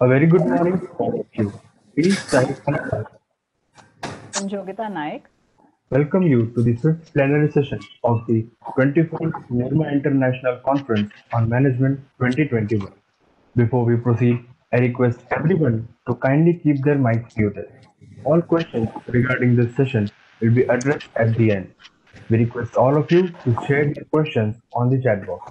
A very good morning to all of you. Please stand and Sanjogita Naik. welcome you to the fifth plenary session of the 24th Nirma International Conference on Management 2021. Before we proceed, I request everyone to kindly keep their mics muted. All questions regarding this session will be addressed at the end. We request all of you to share your questions on the chat box.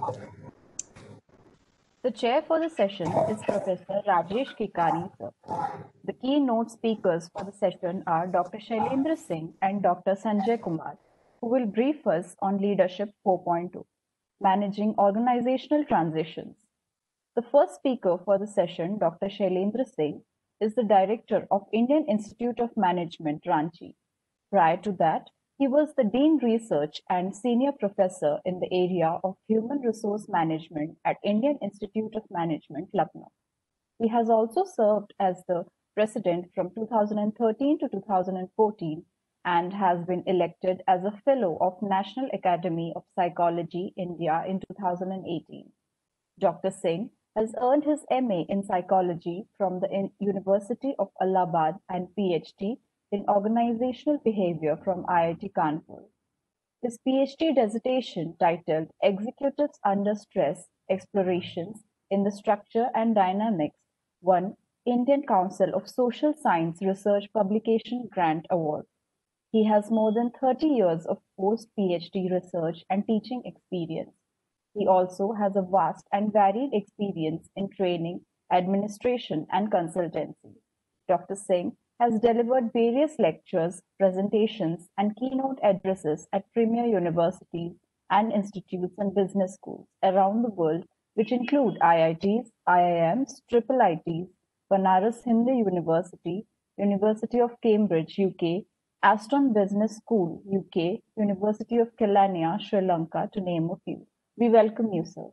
The chair for the session is Professor Rajesh Kikani, sir. The keynote speakers for the session are Dr. Shailendra Singh and Dr. Sanjay Kumar, who will brief us on Leadership 4.2, Managing Organizational Transitions. The first speaker for the session, Dr. Shailendra Singh, is the Director of Indian Institute of Management, Ranchi. Prior to that, he was the Dean Research and Senior Professor in the area of Human Resource Management at Indian Institute of Management, Lucknow. He has also served as the President from 2013 to 2014 and has been elected as a Fellow of National Academy of Psychology, India in 2018. Dr. Singh has earned his MA in Psychology from the University of Allahabad and PhD in Organizational Behavior from IIT Kanpur. His PhD dissertation, titled Executives Under Stress: Explorations in the Structure and Dynamics, won Indian Council of Social Science Research Publication Grant Award. He has more than 30 years of post-PhD research and teaching experience. He also has a vast and varied experience in training, administration, and consultancy. Dr. Singh has delivered various lectures, presentations, and keynote addresses at premier universities and institutes and business schools around the world, which include IITs, IIMs, IIITs, Banaras Hindu University, University of Cambridge, UK, Aston Business School, UK, University of Kelaniya, Sri Lanka, to name a few. We welcome you, sir.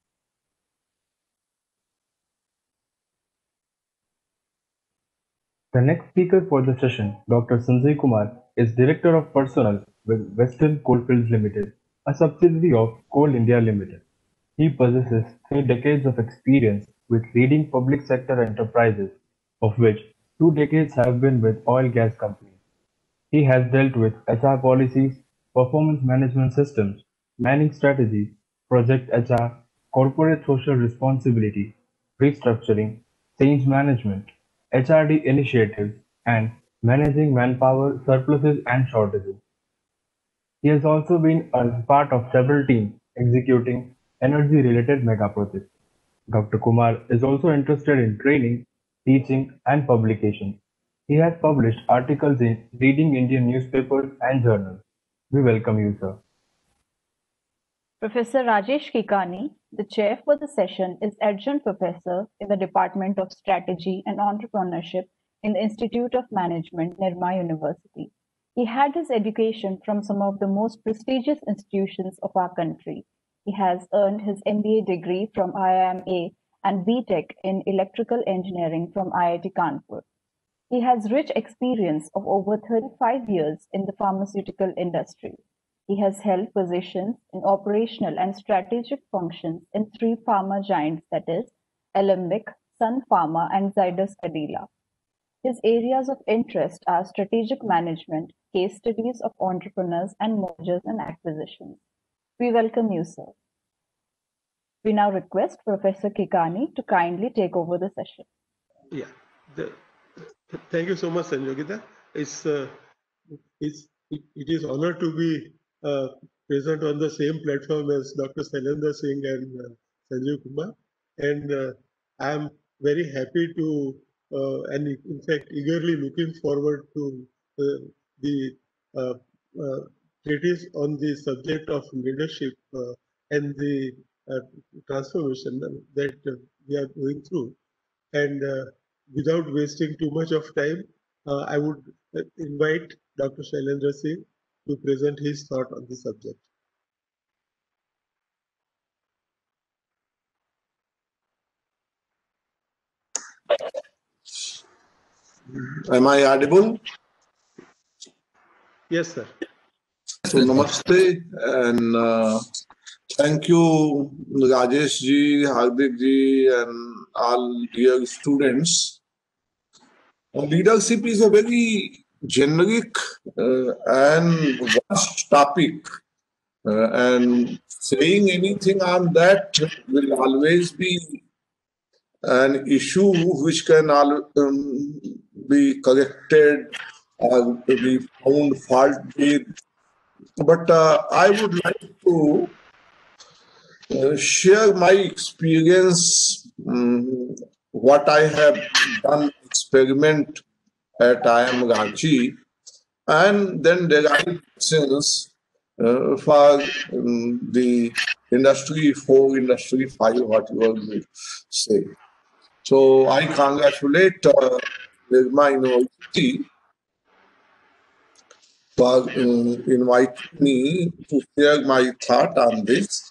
The next speaker for the session, Dr. Sanjay Kumar, is Director of Personnel with Western Coalfields Limited, a subsidiary of Coal India Limited. He possesses 3 decades of experience with leading public sector enterprises, of which 2 decades have been with oil gas companies. He has dealt with HR policies, performance management systems, manning strategies, project HR, corporate social responsibility, restructuring, change management, HRD initiatives, and managing manpower surpluses and shortages. He has also been a part of several teams executing energy-related mega projects. Dr. Kumar is also interested in training, teaching, and publication. He has published articles in leading Indian newspapers and journals. We welcome you, sir. Professor Rajesh Kikani, the chair for the session, is Adjunct Professor in the Department of Strategy and Entrepreneurship in the Institute of Management, Nirma University. He had his education from some of the most prestigious institutions of our country. He has earned his MBA degree from IIMA and BTech in Electrical Engineering from IIT Kanpur. He has rich experience of over 35 years in the pharmaceutical industry. He has held positions in operational and strategic functions in 3 pharma giants, that is, Alembic, Sun Pharma, and Zydus Cadila. His areas of interest are strategic management, case studies of entrepreneurs, and mergers and acquisitions. We welcome you, sir. We now request Professor Kikani to kindly take over the session. Yeah, thank you so much, Sanjogita. It is honor to be present on the same platform as Dr. Shailendra Singh and Sanjay Kumar, and I am very happy to and in fact eagerly looking forward to the treatise on the subject of leadership and the transformation that we are going through. And without wasting too much of time, I would invite Dr. Shailendra Singh to present his thought on the subject. Am I audible? Yes, sir. So namaste and thank you Rajesh ji, Hardik ji and all dear students. Leadership is a very generic and vast topic, and saying anything on that will always be an issue which can be corrected or be found fault with. But I would like to share my experience, what I have done experiment at IIM Ranchi, and then derived lessons for the industry 4, industry 5, whatever you say. So I congratulate Nirma University for inviting me to share my thought on this.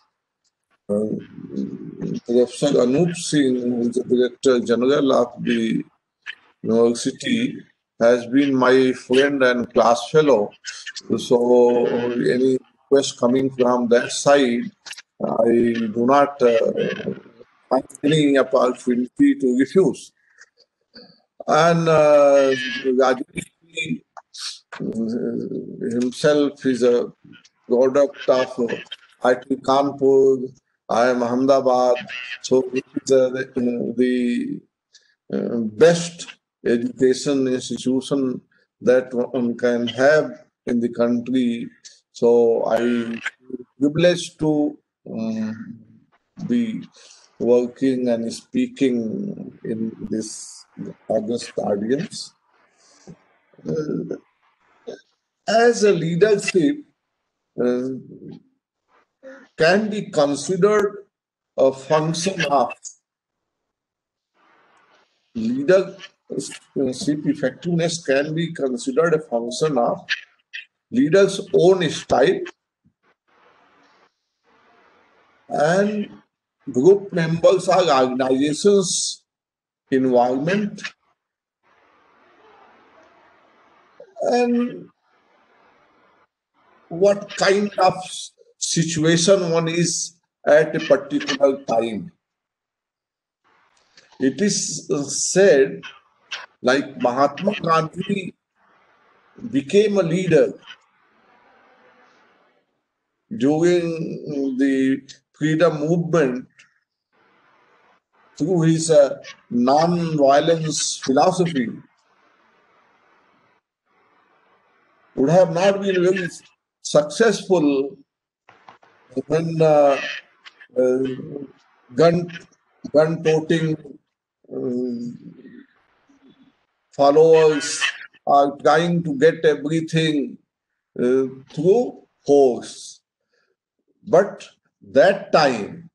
Professor Anup Singh, who is the Director General of the university, has been my friend and class fellow. So any request coming from that side, I do not find any opportunity to refuse. And Rajesh himself is a product of IIT Kanpur, IIM Ahmedabad. So it is the best education institution that one can have in the country. So I am privileged to be working and speaking in this august audience. As a leadership can be considered a function of leadership effectiveness can be considered a function of leaders' own style and group members or organizations' environment and what kind of situation one is at a particular time. It is said, like Mahatma Gandhi became a leader during the freedom movement through his non-violence philosophy. Would have not been very successful when gun-toting followers are trying to get everything through force. But that time,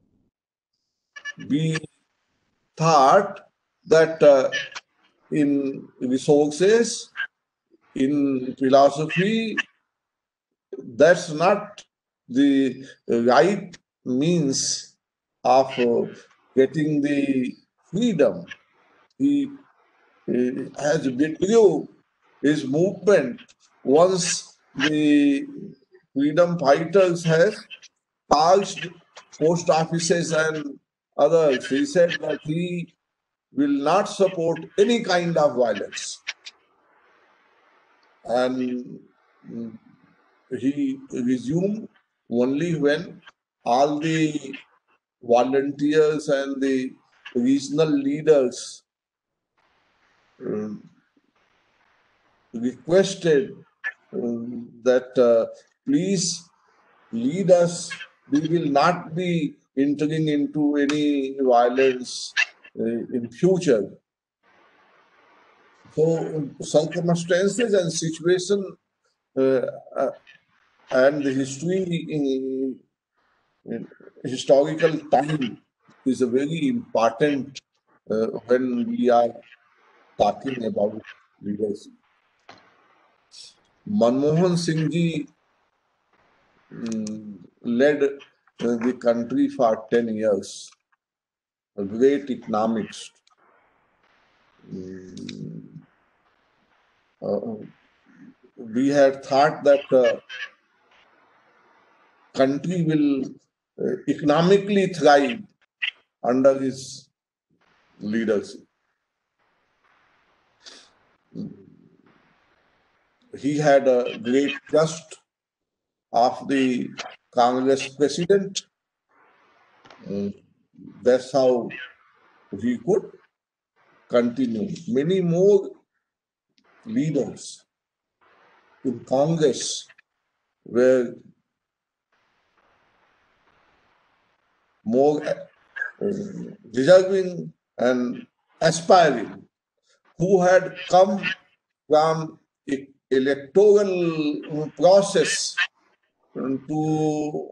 we thought that in resources, in philosophy, that's not the right means of getting the freedom. He has withdrew his movement once the freedom fighters has passed post offices and others. He said that he will not support any kind of violence. And he resumed only when all the volunteers and the regional leaders requested that please lead us. We will not be entering into any violence in future. So circumstances and situation and the history in historical time is a very important when we are talking about leadership. Manmohan Singh ji led the country for 10 years, a great economist. We had thought that country will economically thrive under his leadership. He had a great trust of the Congress president. That's how he could continue. Many more leaders in Congress were more deserving and aspiring, who had come from electoral process to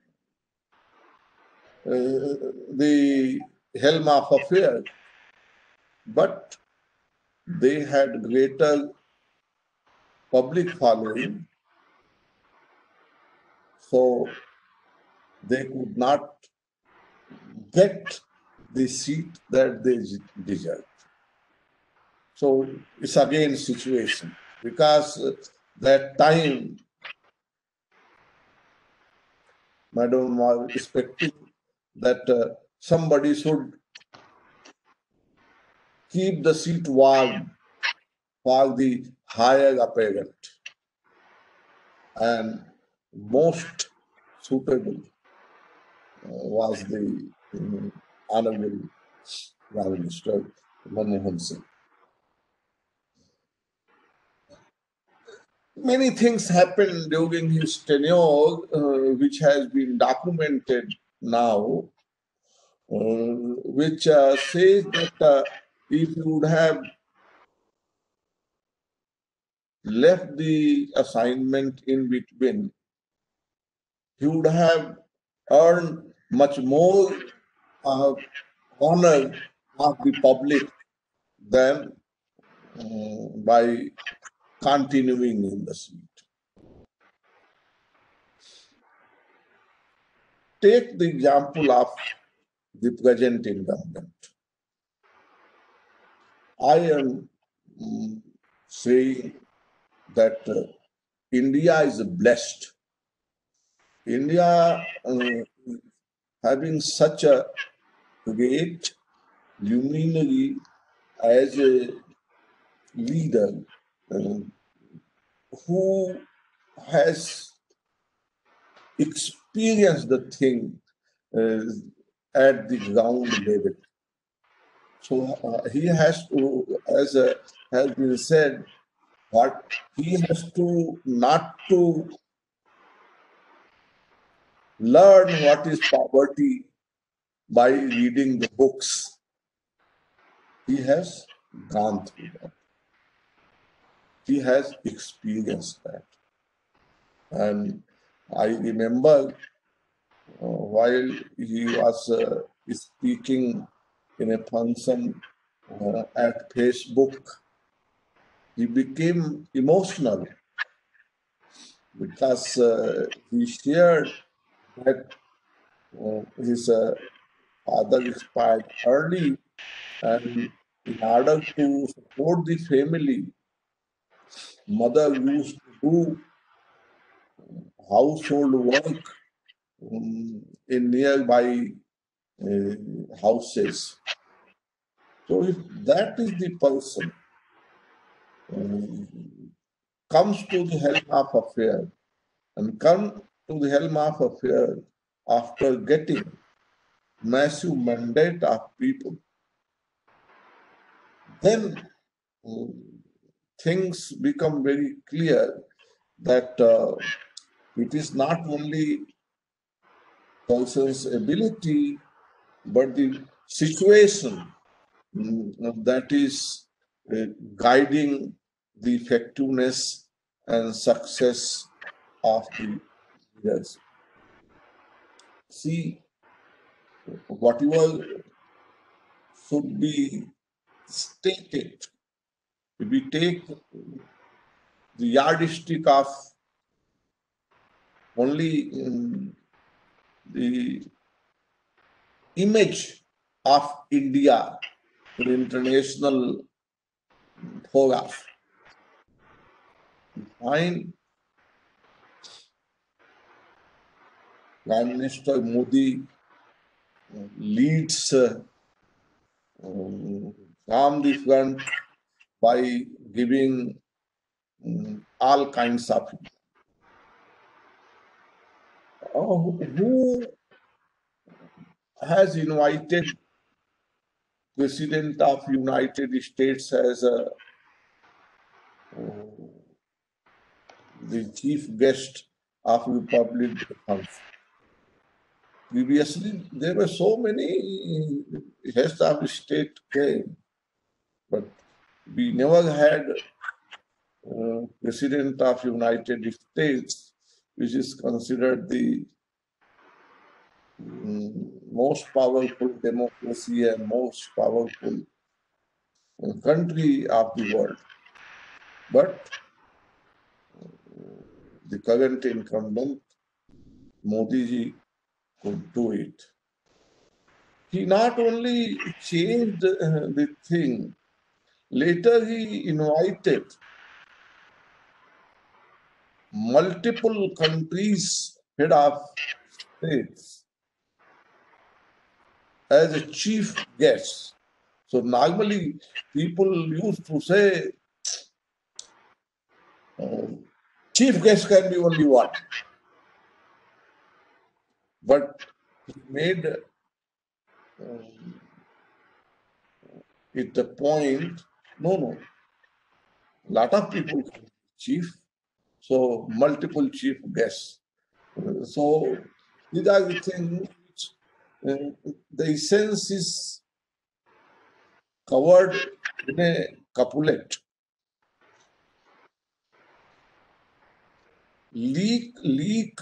the helm of affairs, but they had greater public following, so they could not get the seat that they deserved. So it's again situation, because that time Madam was expecting that somebody should keep the seat warm for the higher apparent, and most suitable was the Honorable Prime Minister Manmohan Singh. Many things happened during his tenure, which has been documented now, which says that if you would have left the assignment in between, he would have earned much more honor of the public than by continuing in the seat. Take the example of the present incumbent. I am saying that India is blessed. India having such a great luminary as a leader who has experienced the thing at the ground level. So he has to, as has been said, what he has to not to learn what is poverty by reading the books. He has gone through that. He has experienced that. And I remember while he was speaking in a function at Facebook, he became emotional because he shared that his father expired early, and in order to support the family, mother used to do household work in nearby houses. So if that is the person comes to the helm of affair and come to the helm of affair after getting massive mandate of people, then things become very clear that it is not only person's ability, but the situation that is guiding the effectiveness and success of the leaders. See, whatever should be stated, if we take the yardstick of only the image of India in international fora, find Prime Minister Modi leads calm the front by giving all kinds of. Who has invited President of United States as the chief guest of Republic Day function? Previously, there were so many heads of state came, but we never had President of United States, which is considered the most powerful democracy and most powerful country of the world. But the current incumbent, Modi ji, could do it. He not only changed the thing, later he invited multiple countries' head of states as a chief guest. So normally people used to say chief guest can be only one. But he made it the point, no, lot of people can be chief, so multiple chief guests. So these are the things which the essence is covered in a couplet. लीक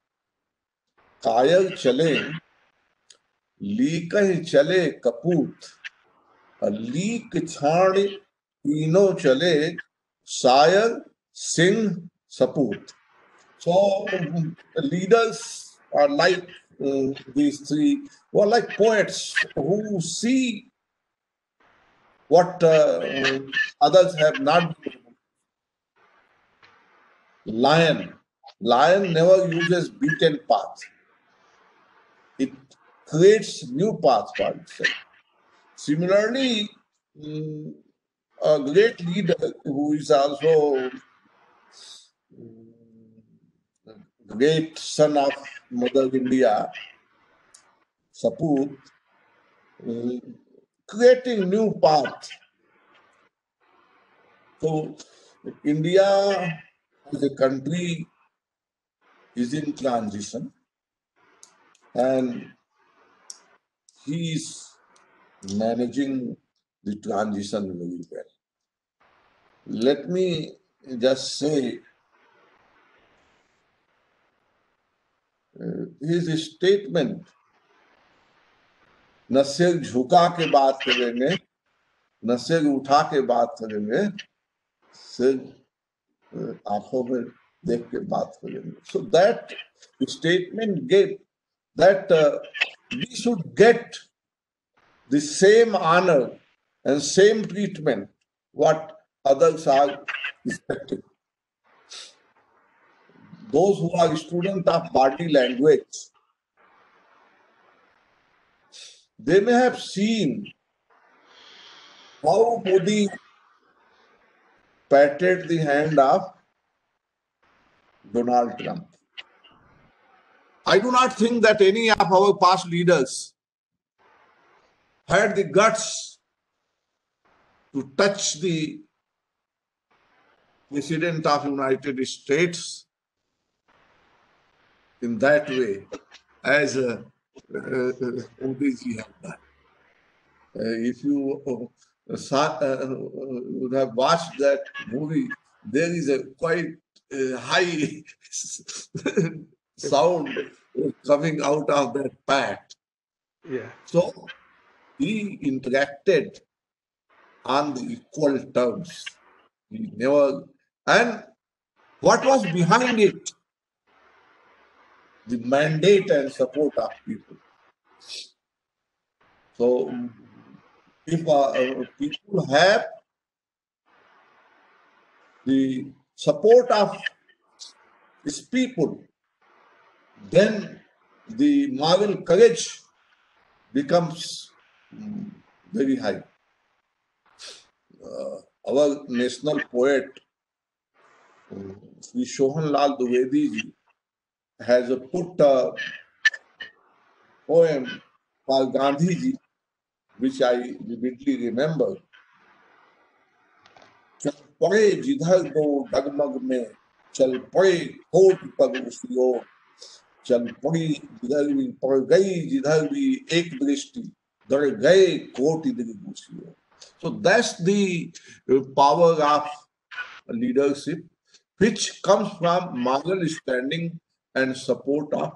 कायल चले, leak ही चले कपूत, leak छाण तीनों चले, शायर सिंह सपूत. So leaders are like these three, who are like poets who see what others have not. Lion never uses beaten path. It creates new path for itself. Similarly, a great leader who is also great son of Mother India, Saput, creating new path. So India as a country is in transition, and he is managing the transition very well. Let me just say his statement, न सिर झुका के बात करेंगे, न सिर उठा के बात करेंगे, सिर आंखों में देख के बात करेंगे. So that statement gave that we should get the same honor and same treatment what others are expecting. Those who are students of body language, they may have seen how Modi patted the hand of Donald Trump. I do not think that any of our past leaders had the guts to touch the President of United States in that way as Modi ji have done. If you would have watched that movie, there is a quite high sound coming out of that pat. Yeah. So he interacted on the equal terms. He never, and what was behind it? The mandate and support of people. So if people have the support of these people, then the moral courage becomes very high. Our national poet, Sri Sohan Lal Dwivedi ji, has put a poem called Gandhi ji, which I vividly remember. चल पड़े जिधर दो डगमग में, चल पड़े होठ पगुसियो, चल पड़ी जिधर भी, पड़ गई जिधर भी एक दृष्टि, दर गए कोटि दृगुसियो. So that's the power of leadership, which comes from moral standing and support of.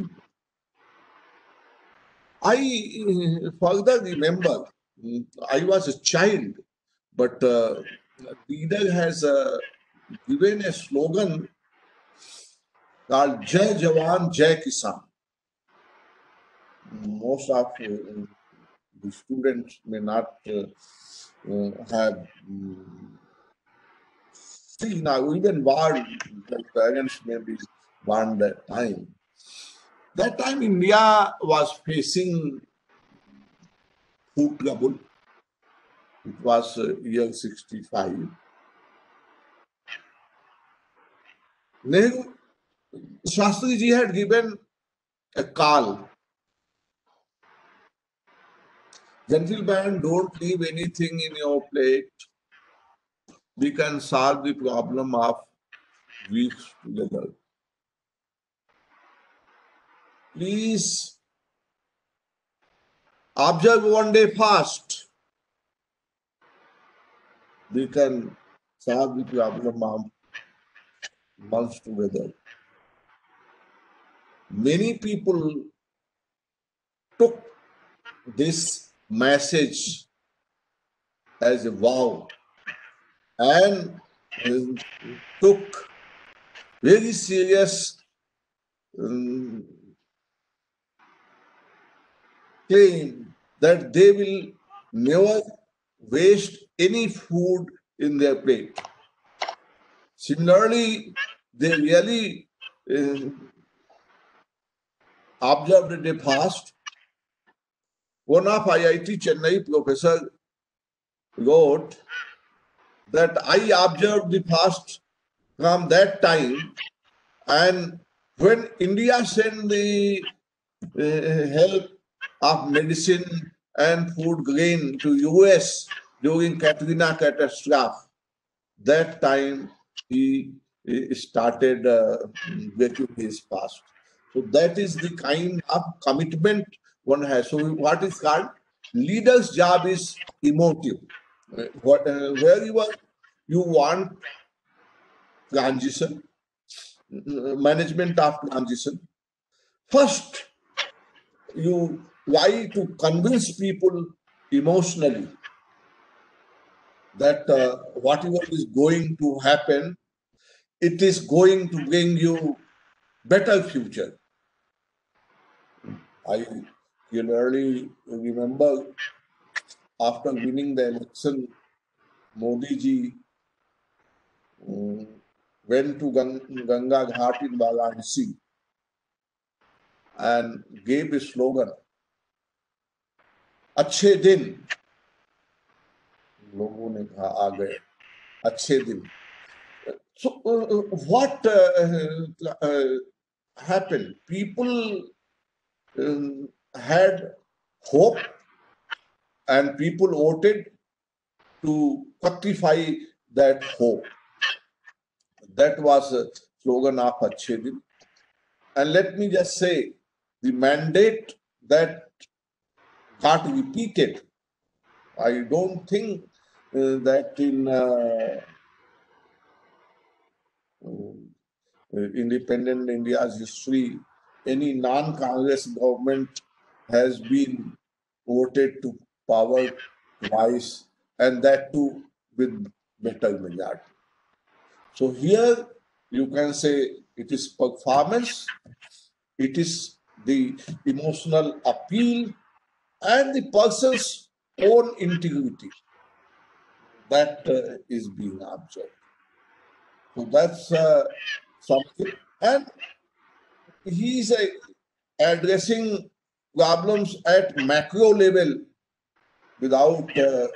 I further remember, I was a child, but leader has given a slogan called Jai Jawan, Jai Kisan. Most of the students may not have seen or even warned, their parents may be warned that time. That time India was facing food trouble. It was year 65. Nehru, Shastri ji had given a call. Gentlemen, don't leave anything in your plate. We can solve the problem of weeks together. Please observe one day fast. We can solve the problem of months together. Many people took this message as a vow and took very serious claim that they will never waste any food in their plate. Similarly, they really observed a fast. One of IIT Chennai professor wrote that I observed the fast from that time, and when India sent the help of medicine and food grain to US during Katrina catastrophe, that time he started breaking his fast. So that is the kind of commitment one has. So what is called leader's job is emotive. Wherever you want transition, management of transition, first you try to convince people emotionally that whatever is going to happen, it is going to bring you better future. I clearly remember after winning the election, Modi ji went to Ganga Ghat in Varanasi and gave a slogan, अच्छे दिन. लोगों ने कहा आ गए अच्छे दिन. So what happened? People had hope and people voted to fructify that hope. That was a slogan of Achhe Din. And let me just say, the mandate that got repeated, I don't think that in independent India's history, any non-Congress government has been voted to power twice, and that too with better majority. So here you can say it is performance, it is the emotional appeal, and the person's own integrity that is being observed. So that's something. And he is addressing problems at macro level without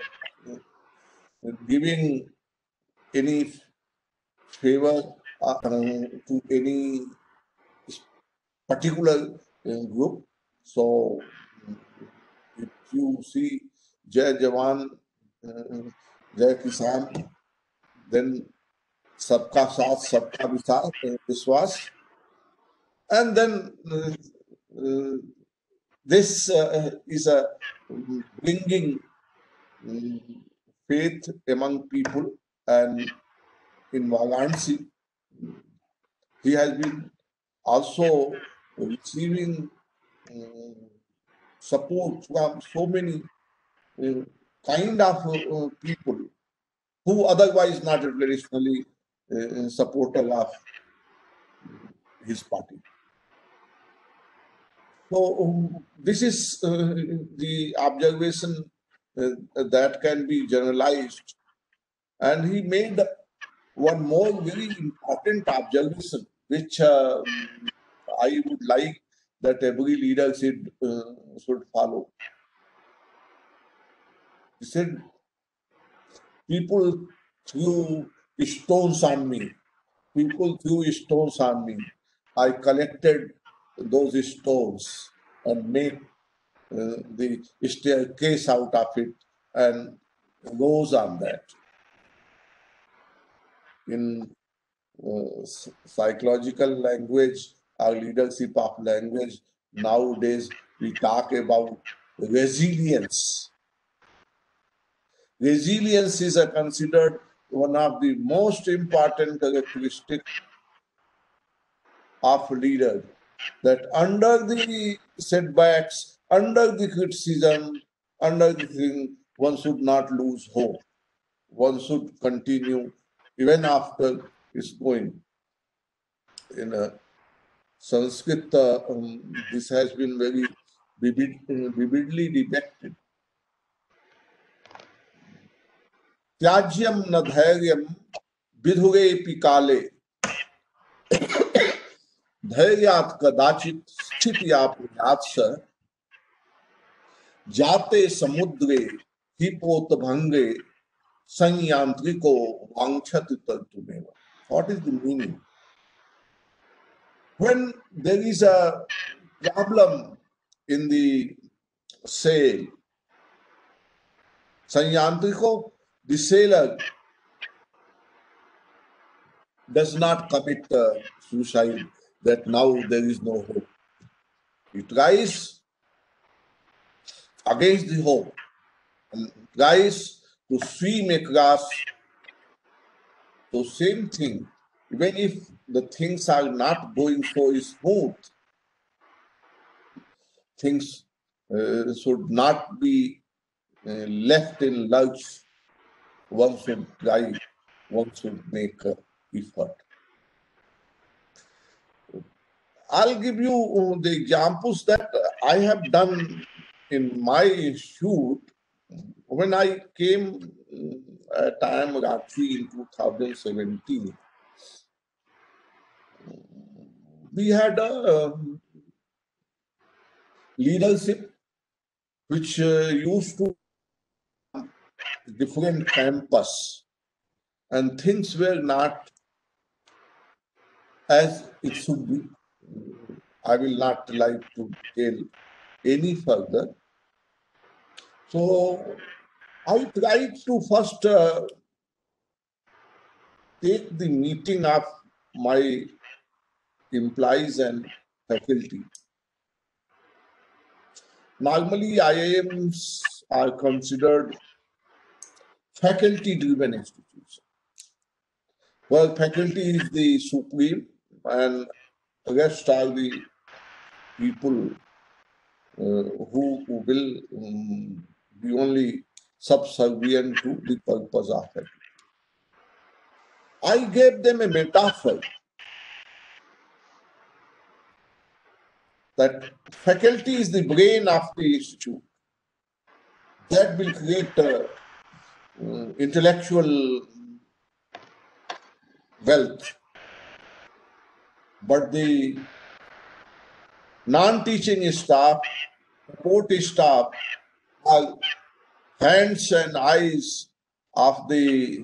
giving any favor to any particular group. So if you see Jai Jawan, Jai Kisan, then Sabka Saath, Sabka Vishwas, and then this is a bringing faith among people. And in Varanasi, he has been also receiving support from so many kind of people who otherwise not traditionally supporter of his party. So this is the observation that can be generalized. And he made one more very important observation, which I would like that every leader should follow. He said, people threw stones on me. People threw stones on me. I collected those stones and made the staircase out of it and rose on that. In psychological language or leadership of language, nowadays we talk about resilience. Resilience is considered one of the most important characteristics of leader, that under the setbacks, under the criticism, under the thing, one should not lose hope. One should continue even after it's going. In Sanskrit, this has been very vividly depicted. Tyajyam na dhairyam vidhure pikale धैर्यात् कदाचित स्थित्या पुण्यात्स जाते समुद्रे हिपोतभंगे संयांत्रिको वांछति तन्तुमेव. What is the meaning? When there is a problem in the sail, sanyantriko, the sailor, does not commit suicide, that now there is no hope. He tries against the hope and tries to swim across. So same thing, even if the things are not going so smooth, things should not be left in lurch. One should try, one should make effort. I'll give you the examples that I have done in my shoot. When I came at IIM Ranchi in 2017, we had a leadership which used to different campus, and things were not as it should be. I will not like to tell any further. So I tried to first take the meeting of my employees and faculty. Normally, IIMs are considered faculty-driven institutions, where faculty is the supreme and the rest are the people who will be only subservient to the purpose of it. I gave them a metaphor that faculty is the brain of the institute that will create intellectual wealth, but the non-teaching staff, support staff are hands and eyes of the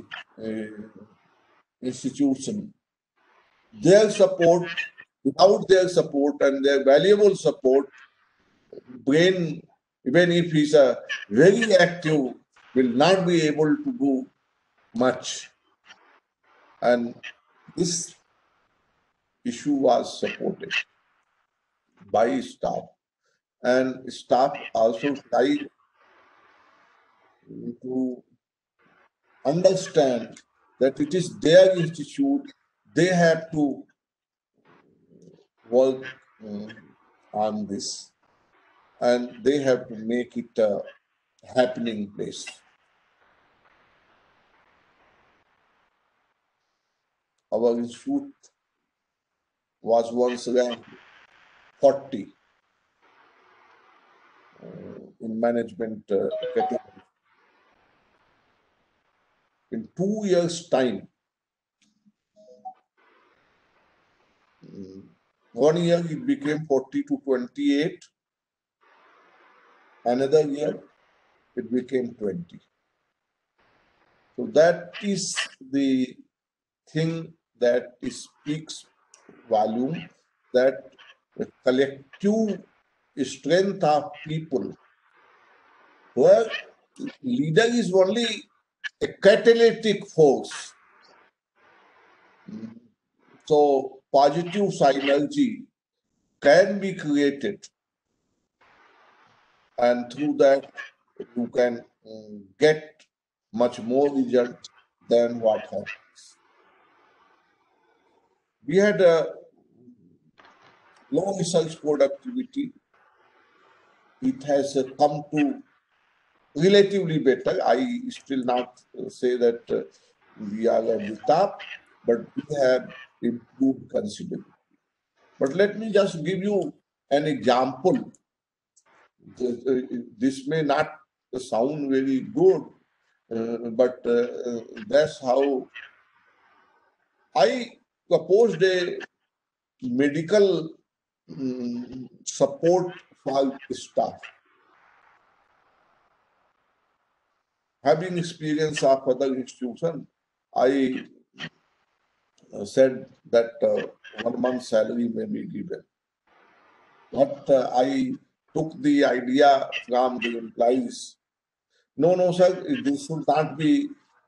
institution. Their support, without their support and their valuable support, brain, even if he's a very active, will not be able to do much. And this issue was supported by staff, and staff also tried to understand that it is their institute, they have to work on this, and they have to make it a happening place. Our institute was once ranked 40 in management category. In 2 years' time, 1 year it became 40 to 28, another year it became 20. So that is the thing that speaks volume, that the collective strength of people, where leader is only a catalytic force. So positive synergy can be created, and through that you can get much more result than what happens. We had a low research productivity. It has come to relatively better. I still not say that we are at the top, but we have improved considerably. But let me just give you an example. This may not sound very good, but that's how I proposed a medical support for staff. Having experience of other institutions, I said that 1 month's salary may be given. But I took the idea from the employees. No, sir, this should not be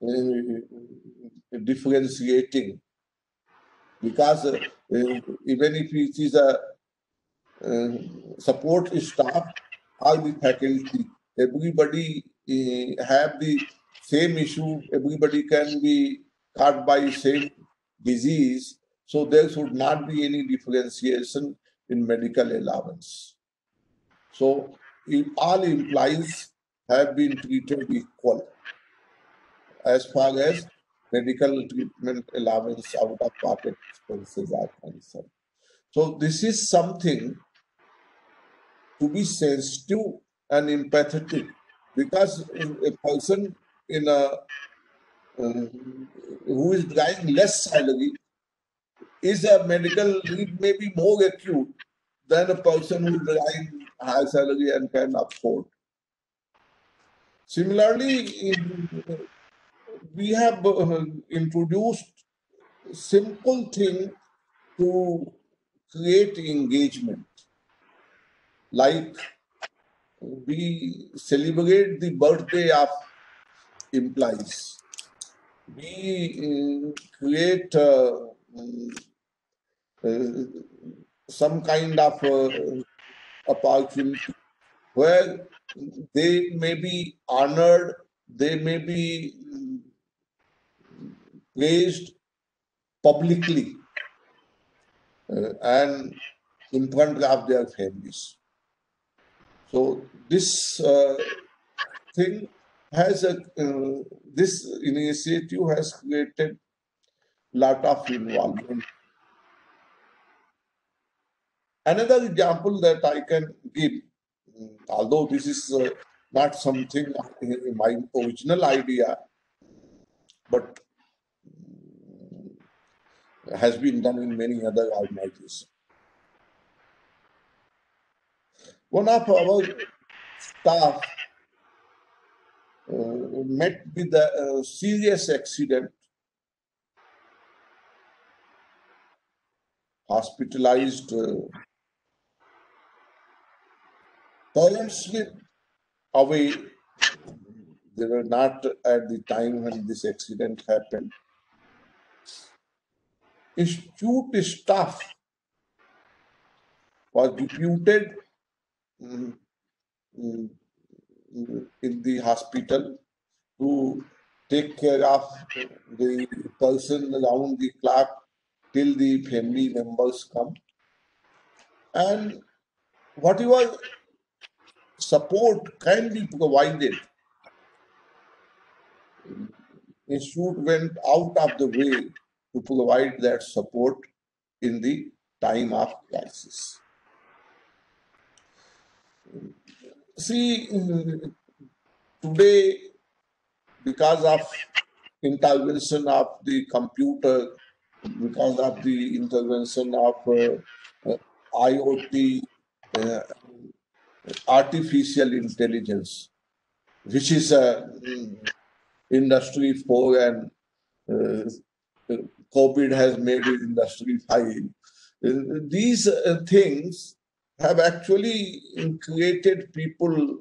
differentiating, because even if it is a support staff or the faculty, everybody have the same issue, everybody can be caught by same disease, so there should not be any differentiation in medical allowance. So if all employees have been treated equal as far as medical treatment allowance out of pocket expenses are concerned. So this is something to be sensitive and empathetic, because a person in a who is drawing less salary is a medical need may be more acute than a person who is drawing high salary and can afford. Similarly, we have introduced simple thing to create engagement, like we celebrate the birthday of employees. We create some kind of opportunity where they may be honored, they may be praised publicly and in front of their families. So this thing has this initiative has created lot of involvement. Another example that I can give, although this is not something my original idea, but has been done in many other organizations. One of our staff met with a serious accident, hospitalized. Parents slipped away. They were not at the time when this accident happened. Institute staff was deputed mm, mm, in the hospital to take care of the person around the clock till the family members come. And whatever support can be provided, Institute went out of the way to provide that support in the time of crisis. See, today, because of intervention of the computer, because of the intervention of IoT, uh, artificial intelligence, which is industry 4, and COVID has made it industry 5. These things have actually created people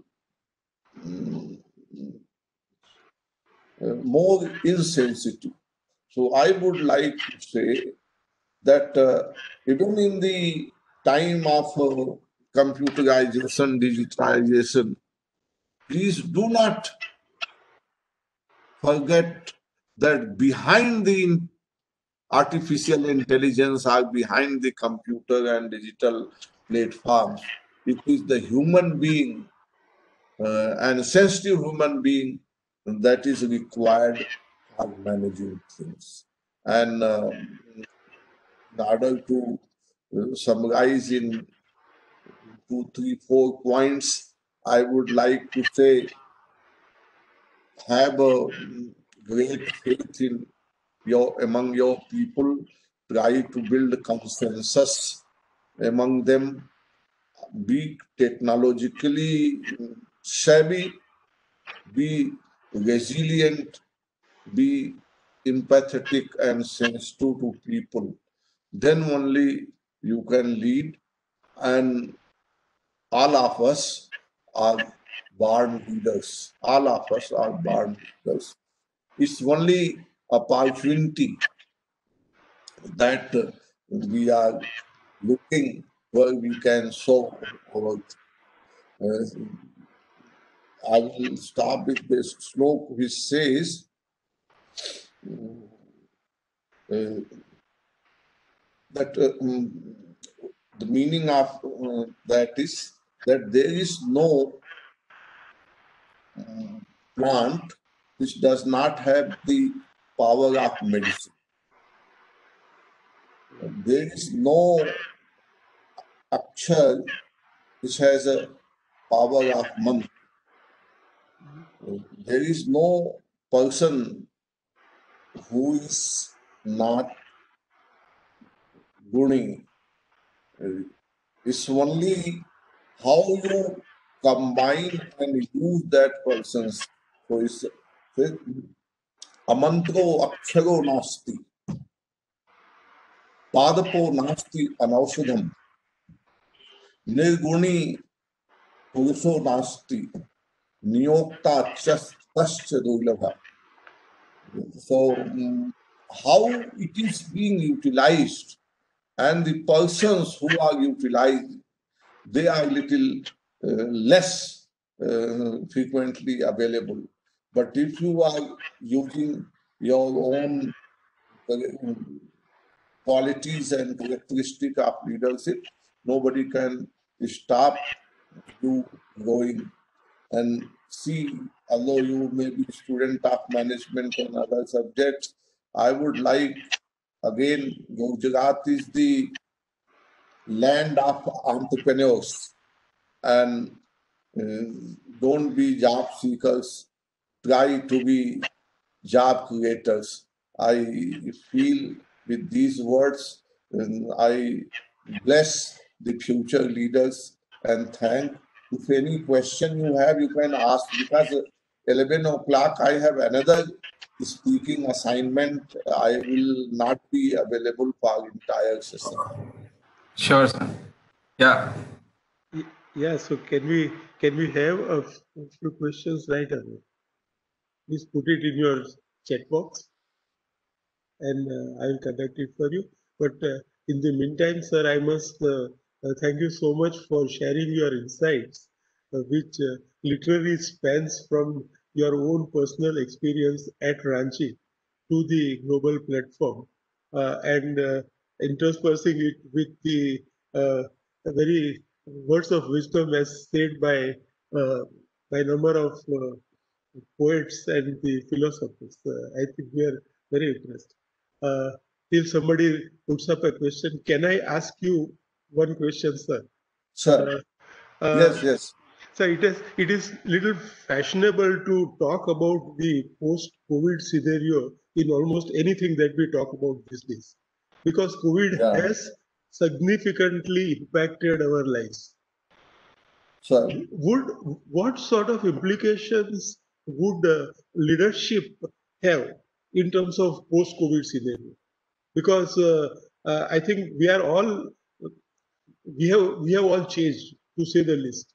more insensitive. So I would like to say that even in the time of computerization, digitalization, please do not forget that behind the artificial intelligence or behind the computer and digital platforms, it is the human being and sensitive human being that is required for managing things. And in order to summarize in 2, 3, 4 points, I would like to say, have a great faith in among your people. Try to build consensus among them. Be technologically savvy, be resilient, be empathetic and sensitive to people. Then only you can lead, and all of us are born leaders. All of us are born leaders. It's only opportunity that we are looking where we can show our. I will start with this slope which says that the meaning of that is that there is no plant which does not have the power of medicine. There is no akshar which has a power of mantra. There is no person who is not guni. It's only how you combine and use that person's. So it's amantro aksharo nasti, padapo nasti anaushadam, nirguni puruso nasti, niyokta tascha durlabha. So how it is being utilized, and the persons who are utilized, they are little less frequently available. But if you are using your own qualities and characteristic of leadership, nobody can stop you going. And see, although you may be student of management and other subjects, I would like, again, Gujarat is the land of entrepreneurs, and don't be job seekers, try to be job creators. I feel with these words, I bless the future leaders and thank. If any question you have, you can ask, because 11 o'clock, I have another speaking assignment. I will not be available for entire session. Sure, sir. Yeah. Yeah, so can we have a few questions right away? Please put it in your chat box, and I will conduct it for you. But in the meantime, sir, I must thank you so much for sharing your insights, which literally spans from your own personal experience at Ranchi to the global platform, and interspersing it with the very words of wisdom as said by a number of poets and the philosophers. I think we are very impressed. If somebody puts up a question, can I ask you one question, sir? Sir, Uh, yes. So it is little fashionable to talk about the post-COVID scenario in almost anything that we talk about these days, because COVID Yeah. has significantly impacted our lives. Sir, What sort of implications would leadership have in terms of post-COVID scenario? Because I think we have all changed, to say the least.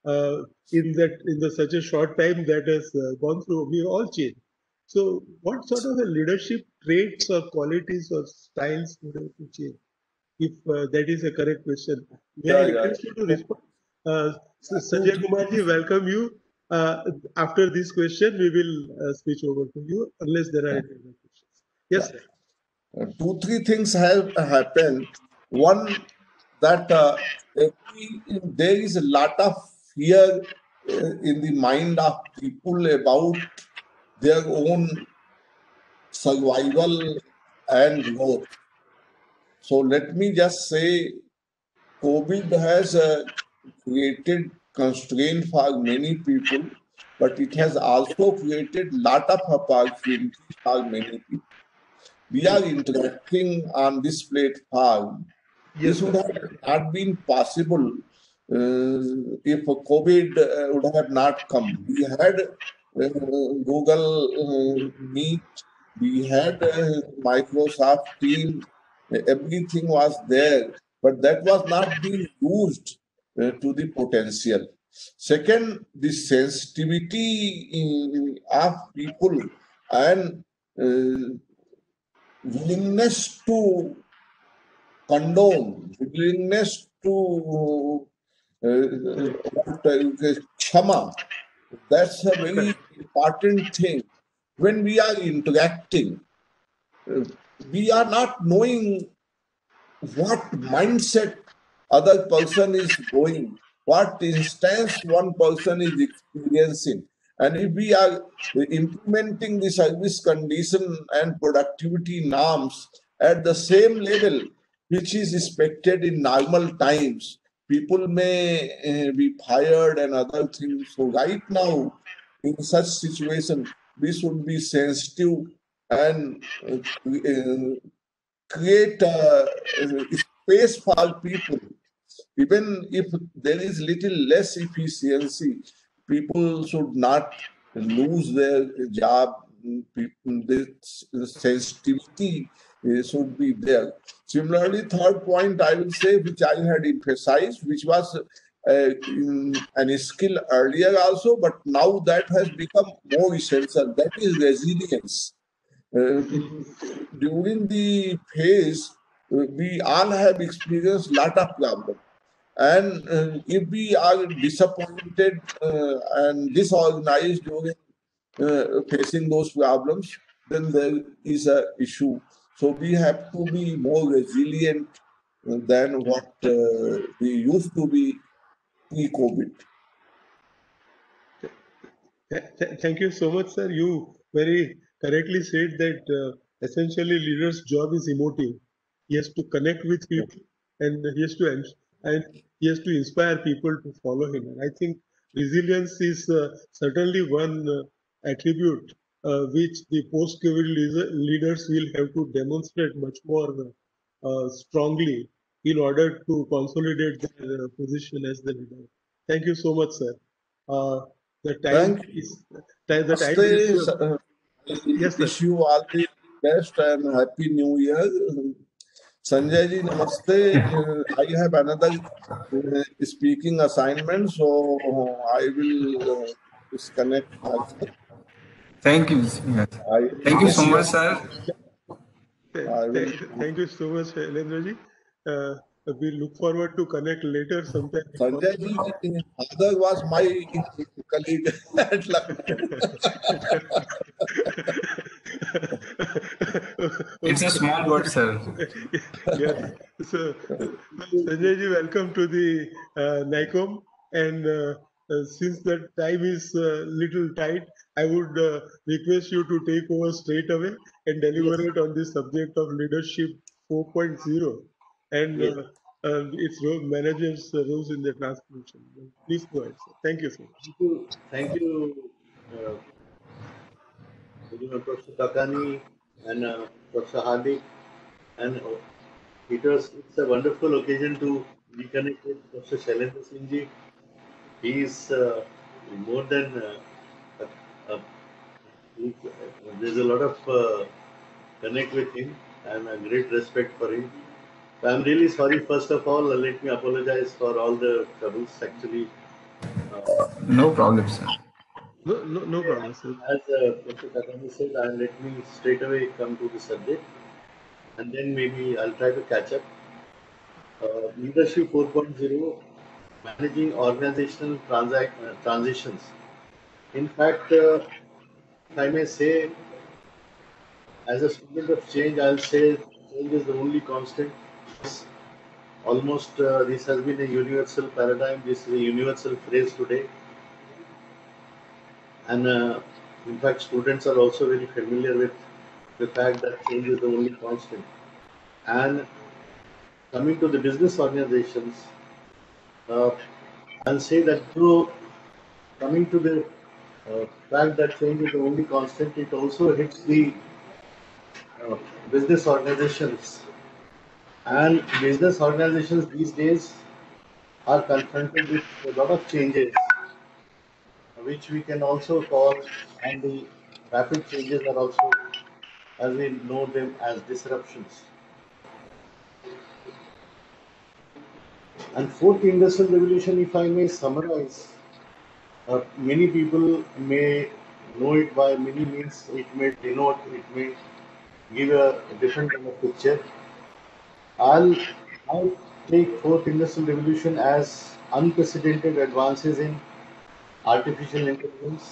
In such a short time that has gone through, we have all changed. So, what sort of a leadership traits or qualities or styles would have to change? If that is a correct question, may I request you to respond? Sanjay Kumarji, welcome you. After this question, we will switch over to you, unless there are any other questions. Yes, sir. 2-3 things have happened. One, that there is a lot of fear in the mind of people about their own survival and growth. So let me just say, COVID has created constraint for many people, but it has also created lot of opportunities for many people. We are interacting on this platform. Yes, This would sir. have not been possible if COVID would have not come. We had Google Meet, we had Microsoft Teams, everything was there, but that was not being used to the potential. Second, the sensitivity of people and willingness to condone, willingness to kshama. That's a very important thing. When we are interacting, we are not knowing what mindset other person is going, what instance one person is experiencing. And if we are implementing the service condition and productivity norms at the same level which is expected in normal times, people may be fired and other things. So right now, in such situation, we should be sensitive and create space for people. Even if there is little less efficiency, people should not lose their job. This sensitivity should be there. Similarly, third point I will say, which I had emphasized, which was an skill earlier also, but now that has become more essential. That is resilience. During the phase, we all have experienced lot of problems. And if we are disappointed and disorganized during facing those problems, then there is an issue. So we have to be more resilient than what we used to be pre-COVID. Thank you so much, sir. You very correctly said that essentially leader's job is emotive. He has to connect with people, and he has to inspire people to follow him. And I think resilience is certainly one attribute which the post-COVID leaders will have to demonstrate much more strongly in order to consolidate their position as the leader. Thank you so much, sir. The time Thank you. is the time Namaste, is I yes, sir. wish you all the best and happy new year. Sanjay ji, namaste. I have another speaking assignment, so I will disconnect myself. Thank you. Yes. I will Thank you so miss much, you. sir. I will. Thank you so much, Shailendra ji. We look forward to connect later sometime. Sanjay ji, father was my colleague at Lucknow. It's a Okay. small word, sir. Yes. So, Sanjay ji, welcome to the NICOM. And since the time is little tight, I would request you to take over straight away and Yes, deliberate on the subject of leadership 4.0 and yes. its managers' roles in the transformation. Please go ahead, sir. Thank you so much. Thank you, Professor Kakani and Professor Hardik. And it's a wonderful occasion to reconnect with Professor Shailendra Singh ji. He is more than a, there's a lot of connect with him and a great respect for him. So I'm really sorry. First of all, let me apologize for all the troubles. Actually, No problem, sir. No problem, sir. as Professor Kakani said, let me straight away come to the subject, and then maybe I'll try to catch up. Leadership 4.0, managing organizational transitions. In fact, if I may say, as a student of change, I'll say change is the only constant. Almost this has been a universal paradigm, this is a universal phrase today. And in fact, students are also very familiar with the fact that change is the only constant. And coming to the business organizations, uh, I'll say that though coming to the fact that change is the only constant, it also hits the uh, business organizations. And business organizations these days are confronted with a lot of changes, which we can also call, and the rapid changes are also, as we know them, as disruptions. And fourth industrial revolution, if I may summarize, many people may know it by many means. It may denote, it may give a different kind of picture. I'll now take fourth industrial revolution as unprecedented advances in artificial intelligence,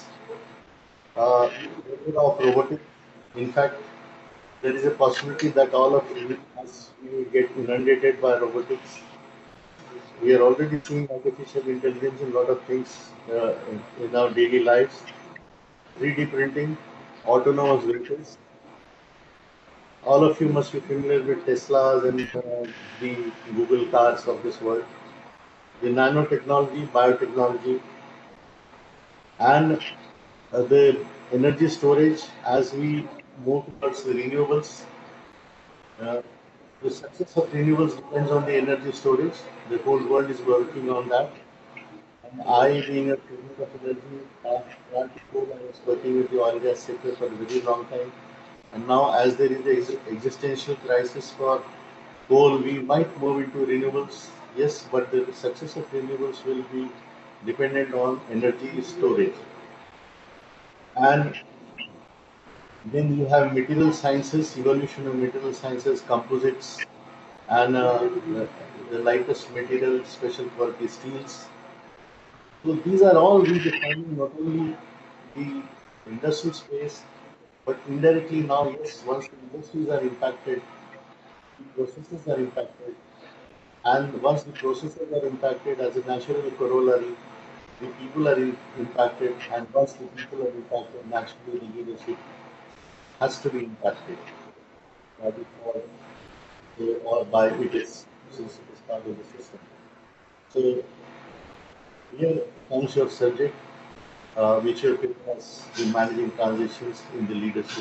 era of robotics. In fact, there is a possibility that all of us will get inundated by robotics. We are already seeing artificial intelligence in a lot of things in our daily lives. 3D printing, autonomous vehicles. All of you must be familiar with Teslas and the Google cars of this world. The nanotechnology, biotechnology, and the energy storage as we move towards the renewables. Uh, the success of renewables depends on the energy storage. The whole world is working on that. And I, being a student of energy, prior to coal, I was working with the oil and gas sector for a very long time. And now, as there is an existential crisis for coal, we might move into renewables. Yes, but the success of renewables will be dependent on energy storage. And then you have material sciences, evolution of material sciences, composites, and the lightest material, special for the steels. So these are all redefining not only the industrial space, but indirectly now, yes, once the industries are impacted, the processes are impacted, and once the processes are impacted as a natural corollary, the people are impacted, and once the people are impacted, naturally the leadership has to be impacted by default or by it is, since it is part of the system. So here comes your subject, which you picked as the managing transitions in the leadership.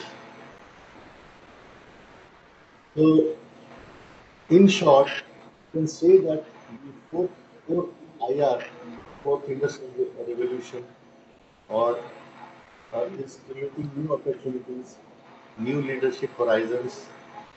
So in short, you can say that the fourth IR, fourth industrial revolution, or is creating new opportunities, new leadership horizons.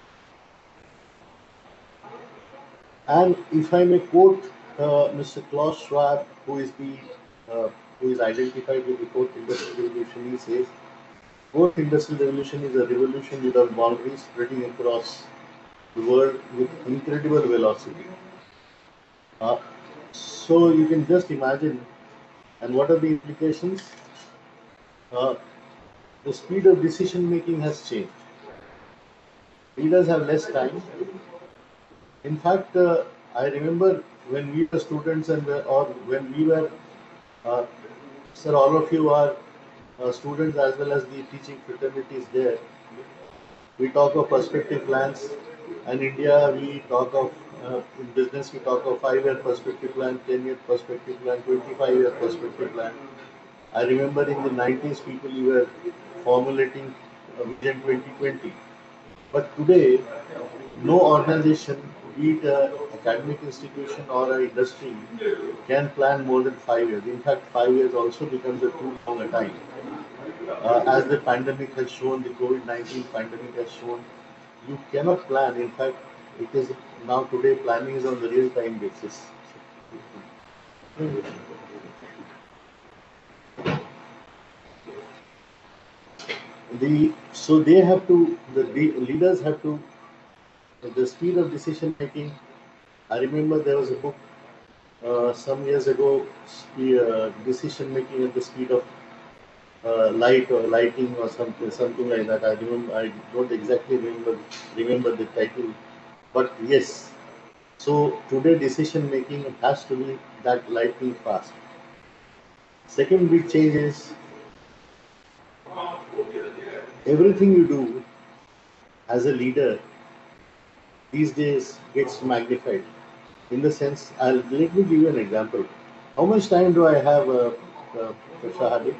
And if I may quote Mr. Klaus Schwab, uh, who is identified with the fourth industrial revolution, he says, "Fourth industrial revolution is a revolution without boundaries, spreading across the world with incredible velocity." Uh, so you can just imagine, and what are the implications? Uh, the speed of decision making has changed. Leaders have less time. In fact, I remember when we were students or when we were, uh, sir, all of you are students as well as the teaching fraternities there. We talk of perspective plans, and India we talk of in business we talk of 5-year perspective plan, 10-year perspective plan, 25-year perspective plan. I remember in the 90s people were formulating Vision 2020. But today, no organization, be it an academic institution or an industry, can plan more than 5 years. In fact, 5 years also becomes a too long a time. As the pandemic has shown, the COVID-19 pandemic has shown, you cannot plan. In fact, it is now today planning is on the real-time basis. So they have to, the leaders have to, the speed of decision making. I remember there was a book some years ago, decision making at the speed of light or lighting or something like that. I don't exactly remember the title, but yes. So today decision making has to be that lightning fast. Second big change is everything you do as a leader these days gets magnified. In the sense, let me give you an example. How much time do I have, Shahadi?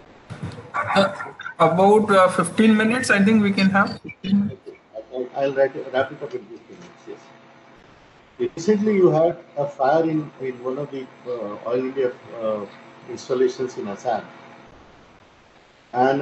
About 15 minutes, I think we can have. I'll wrap it up in 15 minutes. Yes. Recently, you had a fire in one of the Oil India installations in Assam, and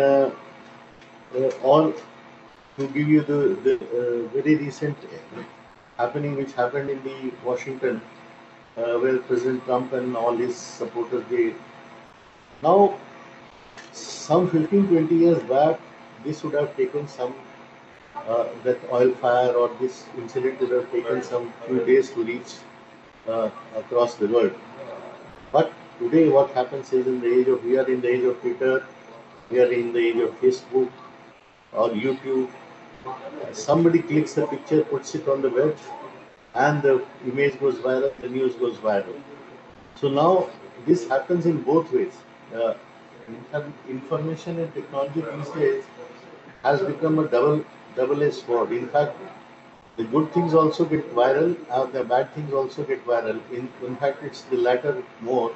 all to give you the very recent happening which happened in the Washington, where President Trump and all his supporters they now some 15-20 years back this would have taken some that oil fire or this incident would have taken some few days to reach across the world. But today, what happens is we are in the age of Twitter, we are in the age of Facebook or YouTube. Somebody clicks a picture, puts it on the web, and the image goes viral, the news goes viral. So now this happens in both ways. Uh, Information and technology these days has become a double-edged sword. In fact, the good things also get viral, the bad things also get viral. In fact, it's the latter more.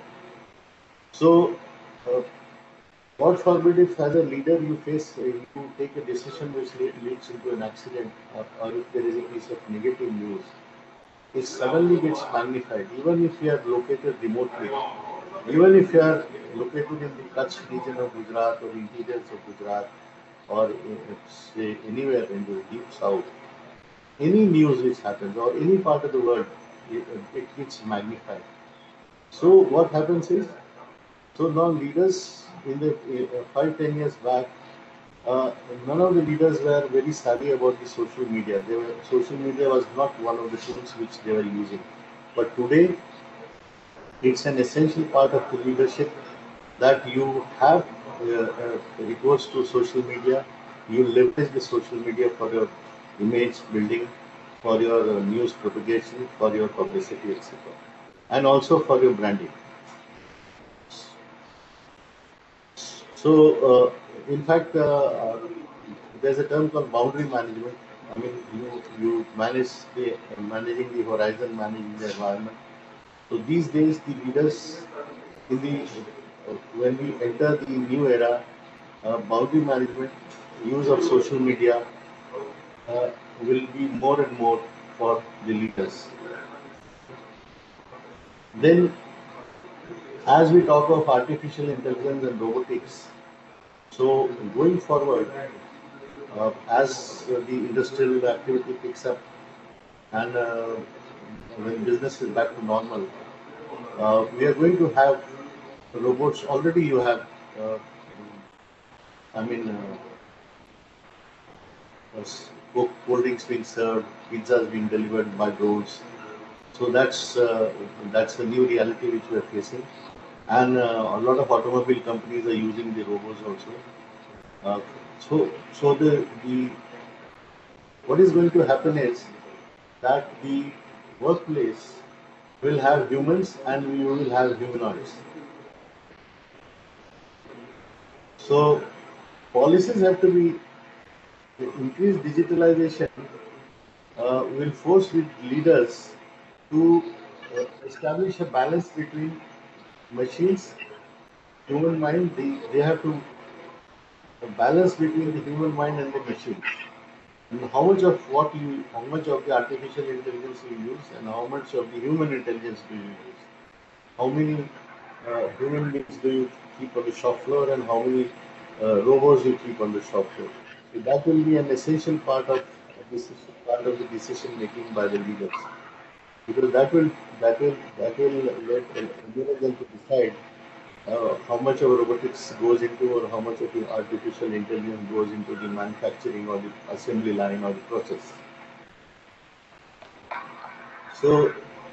So, uh, God forbid if as a leader you take a decision which leads into an accident, or if there is a piece of negative news, it suddenly gets magnified. Even if you are located remotely, even if you are located in the Kutch region of Gujarat or interiors of Gujarat, or say anywhere in the deep south, any news which happens or any part of the world, it gets magnified. So what happens is, so now leaders in the 5-10 years back, uh, none of the leaders were very savvy about the social media. Social media was not one of the tools which they were using. But today, it's an essential part of the leadership that you have recourse to social media. You leverage the social media for your image building, for your news propagation, for your publicity, etc., and also for your branding. So, in fact, there's a term called boundary management. I mean, you managing the horizon, managing the environment. So these days, the leaders in the when we enter the new era, boundary management, use of social media uh, will be more and more for the leaders. Then as we talk of artificial intelligence and robotics, so going forward, as the industrial activity picks up and when business is back to normal, we are going to have robots. Already you have, uh, I mean, cold drinks being served, pizzas being delivered by drones. So that's the new reality which we are facing, and a lot of automobile companies are using the robots also. Uh, so the what is going to happen is that the workplace will have humans and we will have humanoids. So policies have to be increased digitalization will force leaders to establish a balance between machines, human mind. They have to balance between the human mind and the machine. And how much of the artificial intelligence you use, and how much of the human intelligence do you use? How many human beings do you keep on the shop floor, and how many robots you keep on the shop floor? So that will be an essential part of the decision making by the leaders, because that will let enable them to decide how much of robotics goes into, or how much of the artificial intelligence goes into the manufacturing or the assembly line or the process. So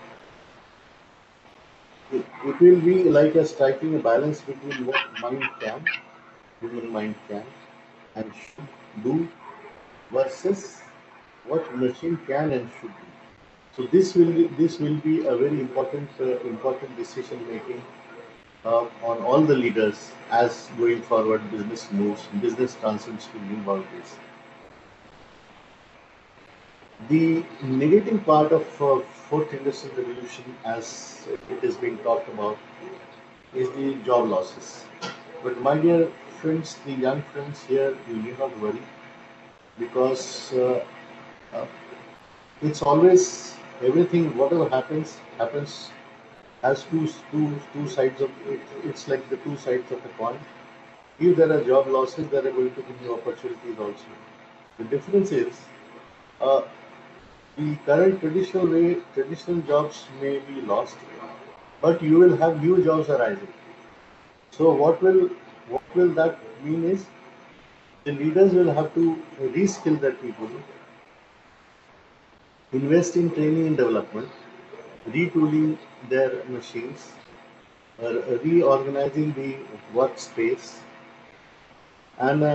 it will be like a striking a balance between what human mind can and should do, versus what machine can and should do. So this will be a very important decision making on all the leaders as going forward business transcends to new boundaries. The negative part of fourth industrial revolution, as it is being talked about, is the job losses. But my dear friends, the young friends here, you need not worry, because uh, it's always everything. Whatever happens has two sides of it. It's like the two sides of a coin. If there are job losses, there are going to be new opportunities also. The difference is uh, the current traditional jobs may be lost, but you will have new jobs arising. So what will that mean is the leaders will have to reskill their people, invest in training and development, retooling their machines, reorganizing the workspace, and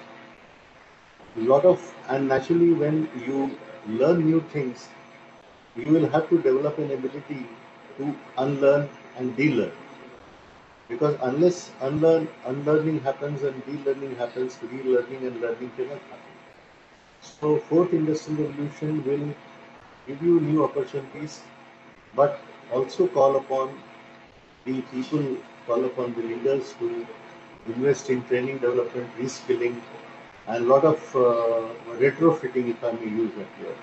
and naturally when you learn new things, you will have to develop an ability to unlearn and de-learn, because unless unlearning happens and de-learning happens, relearning and learning cannot happen. So fourth industrial revolution will give you new opportunities, but also call upon the leaders to invest in training, development, reskilling, and a lot of retrofitting, if I may use that word.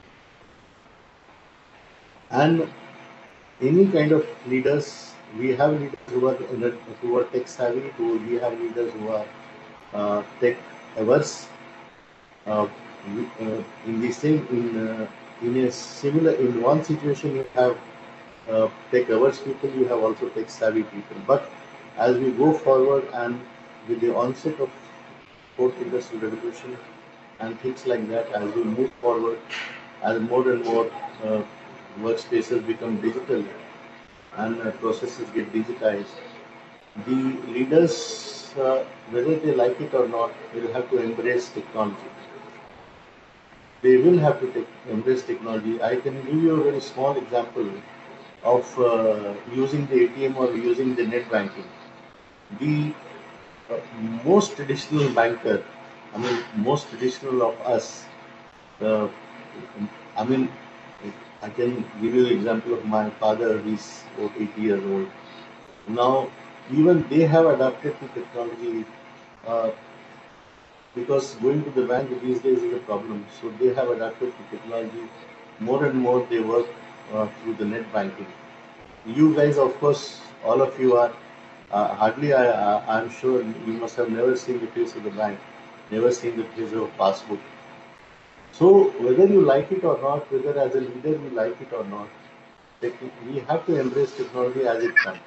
And any kind of leaders, we have leaders who are tech savvy, we have leaders who are tech averse. Uh, in the same in a similar in one situation you have tech averse people, you have also tech savvy people. But as we go forward, and with the onset of fourth industrial revolution and things like that, as we move forward, as more and more uh, workspaces become digital and processes get digitized, the leaders, whether they like it or not, will have to embrace technology. They will have to embrace technology. I can give you a very small example of using the ATM or using the net banking. The uh, most traditional banker, I mean, most traditional of us, uh, I mean, I can give you the example of my father. He's about 80 years old. Now, even they have adapted to technology, uh, because going to the bank these days is a problem. So they have adapted to technology. More and more they work through the net banking. You guys, of course, all of you are hardly. I'm sure you must have never seen the face of the bank, never seen the face of a passbook. So whether you like it or not, whether as a leader you like it or not, we have to embrace technology as it comes.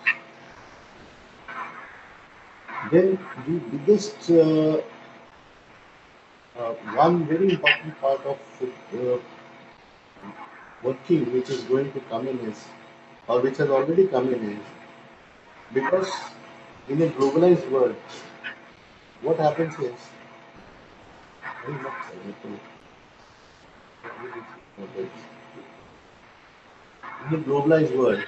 Then the biggest one very important part of working which is going to come in is, or which has already come in is, because in a globalized world, what happens is, very much in a globalized world,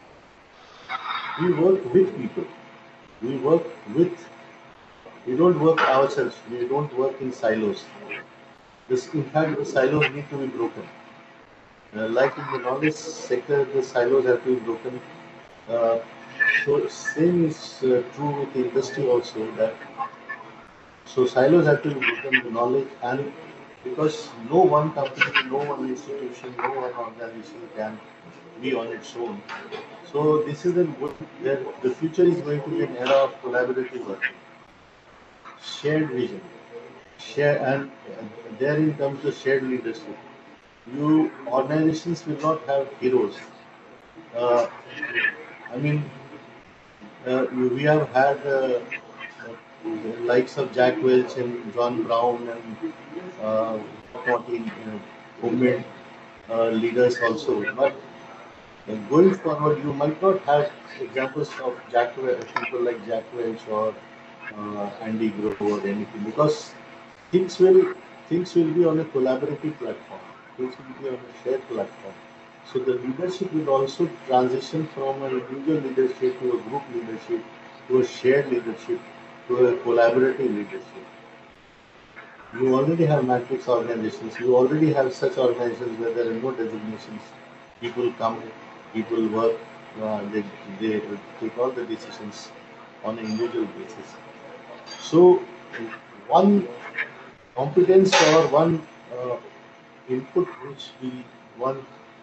we work with people. We work with, we don't work ourselves. We don't work in silos. In fact, the silos need to be broken. Like in the knowledge sector, the silos have to be broken. Uh, so same is true with the industry also. That so silos have to be broken, the knowledge, and because no one company, no one institution, no one organization can be on its own. So this is the future is going to be an era of collaborative working, shared vision, share, and therein comes the shared leadership. You organizations will not have heroes. Uh, I mean, we have had the likes of Jack Welch and John Brown and whatnot in movement leaders also. But going forward, you might not have examples of people like Jack Welch or Andy Grove or anything, because things will things will be on a collaborative platform. Things will be on a shared platform. So the leadership will also transition from an individual leadership to a group leadership to a shared leadership to a collaborative leadership. You already have matrix organizations. You already have such organizations where there are no designations. People come, people work, they take all the decisions on an individual basis. So, one competence or one input one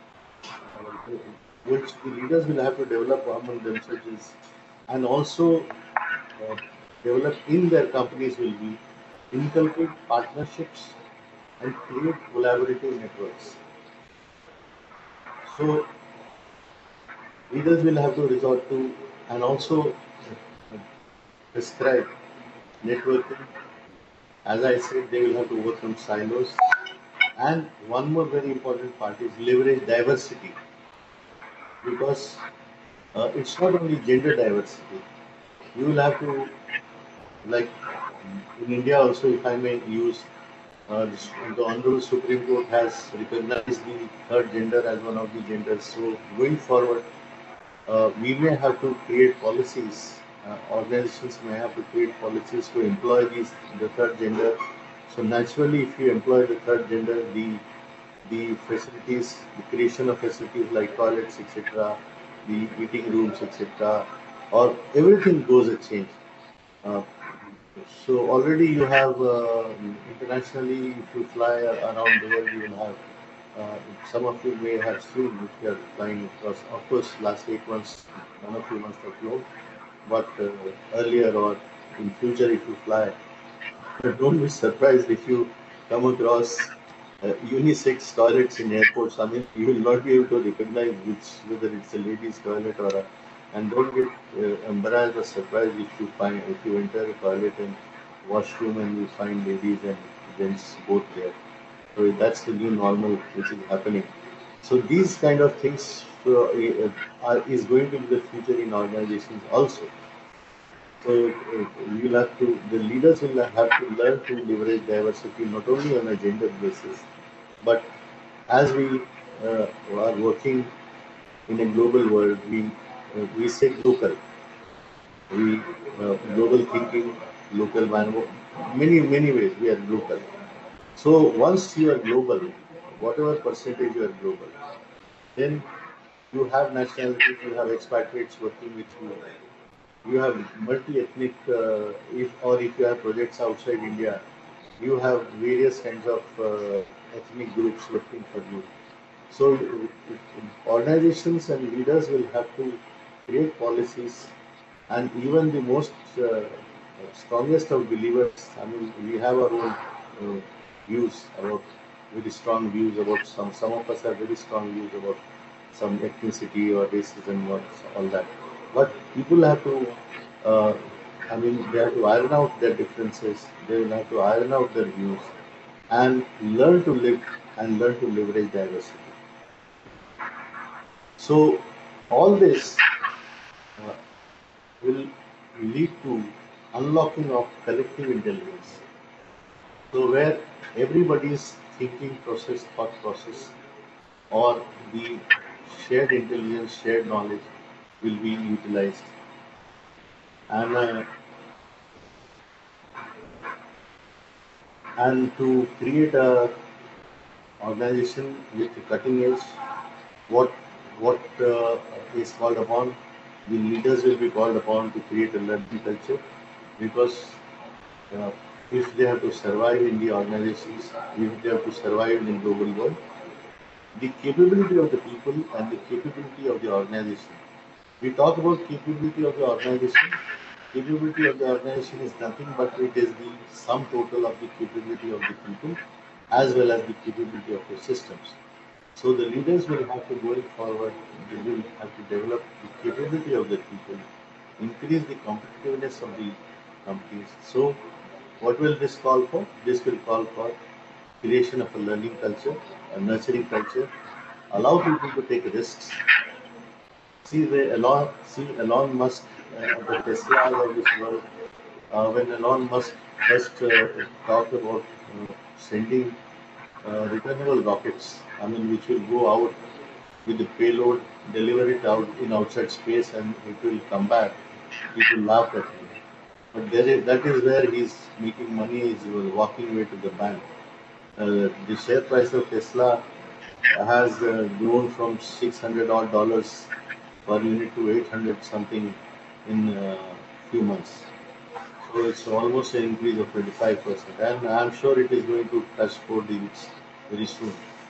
which the leaders will have to develop among themselves is, and also uh, develop in their companies will be inculcate partnerships and create collaborative networks. So leaders will have to resort to and also prescribe networking. As I said, they will have to work on silos. And one more very important part is leverage diversity, because it's not only gender diversity. You will have to, like in India also, if I may use, the Honorable Supreme Court has recognized the third gender as one of the genders. So going forward, we may have to create policies. Organizations may have to create policies to employ the third gender. So naturally, if you employ the third gender, the facilities, the creation of facilities like toilets, etc., the eating rooms, etc., or everything goes a change. Uh, so already you have internationally, if you fly around the world, you will have. Uh, some of you may have seen if you are flying across. Of course, last 8 months, none of you must have flown. But earlier or in future, if you fly, don't be surprised if you come across unisex toilets in airports. I mean, you will not be able to recognize whether it's a ladies' toilet or a. And don't get embarrassed or surprised if you enter a toilet and washroom and you find ladies and gents both there. So that's the new normal which is happening. So these kind of things is going to be the future in organizations also. So the leaders will have to learn to leverage diversity not only on a gender basis, but as we are working in a global world, we say local, global thinking, local man, many ways we are global. So once you are global, whatever percentage you are global, then you have nationalities, you have expatriates working with you. You have multi-ethnic, if you have projects outside India, you have various kinds of ethnic groups working for you. So organizations and leaders will have to create policies, and even the most strongest of believers. I mean, we have our own views about very strong views about some. Some of us have very strong views about some ethnicity or racism or all that. But people have to. I mean, they have to iron out their differences. They will have to iron out their views and learn to live and learn to leverage diversity. So, all this uh, will lead to unlocking of collective intelligence. So, where everybody's thinking process, thought process, or the shared intelligence, shared knowledge will be utilized. And to create a organization with cutting edge, what is called upon, the leaders will be called upon to create a learning culture, because uh, if they have to survive in the organizations, if they have to survive in the global world, the capability of the people and the capability of the organization. We talk about capability of the organization. Capability of the organization is nothing but it is the sum total of the capability of the people as well as the capability of the systems. So the leaders will have to going forward, they will have to develop the capability of the people, increase the competitiveness of the companies. So what will this call for? This will call for creation of a learning culture, a nurturing culture, allow people to take risks. See Elon Musk, the Tesla of this world. When Elon Musk first talked about sending returnable rockets, I mean, which will go out with the payload, deliver it out in outside space, and it will come back. People laughed at him. But that is where he's making money. He's walking away to the bank. The share price of Tesla has grown from $600 per unit to 800 something in a few months. So it's almost an increase of 25%, and I'm sure it is going to touch 4 digits very soon.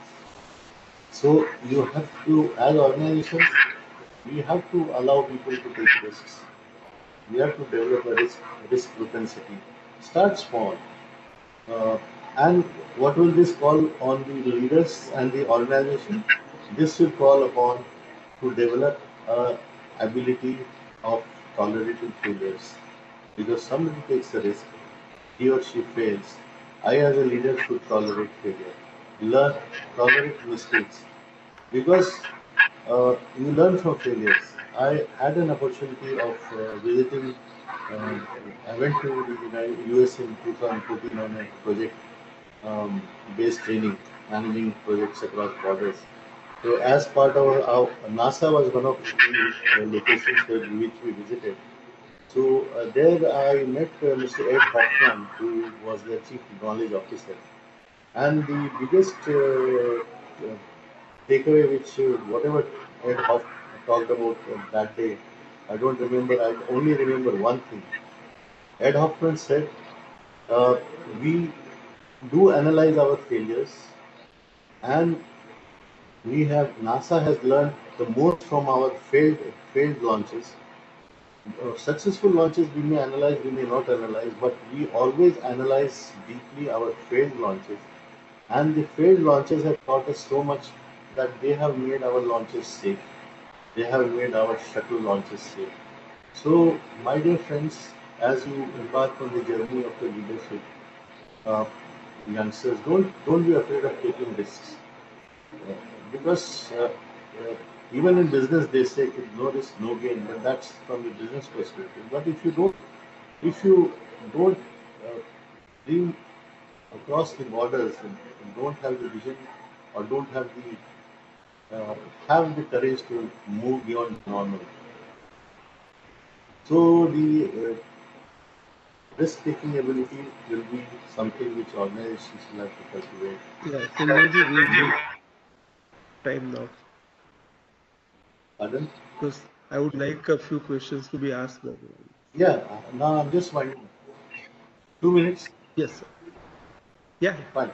So you have to, as organizations, we have to allow people to take risks. We have to develop a risk propensity. Start small. Uh, and what will this call on the leaders and the organization? This will call upon to develop a ability of tolerating failures. Because somebody takes a risk, he or she fails. I as a leader should tolerate failure. Learn, tolerate mistakes. Because you learn from failures. I had an opportunity of visiting. Uh, I went to the US in 2014 on a project based training, managing projects across borders. So, as part of our NASA was one of the locations which we visited. So there I met Mr. Ed Hoffman, who was the chief knowledge officer. And the biggest takeaway, which whatever Ed Hoff talked about that day, I don't remember. I only remember one thing. Ed Hoffman said, uh, "We do analyze our failures, and we have NASA has learned the most from our failed launches. Successful launches we may analyze, we may not analyze, but we always analyze deeply our failed launches. And the failed launches have taught us so much that they have made our launches safe. They have made our shuttle launches safe. So, my dear friends, as you embark on the journey of the leadership, uh, youngsters, don't be afraid of taking risks. Because even in business they say no risk, no gain, but that's from the business perspective. But if you don't dream across the borders and don't have the vision or don't have the courage to move beyond normal, so the risk-taking ability will be something which organizations will have to cultivate. Yeah, Sanjayji, we need time now. Pardon? Because I would like a few questions to be asked by the audience. Yeah, now I'm just winding up. 2 minutes? Yes, sir. Yeah. Fine.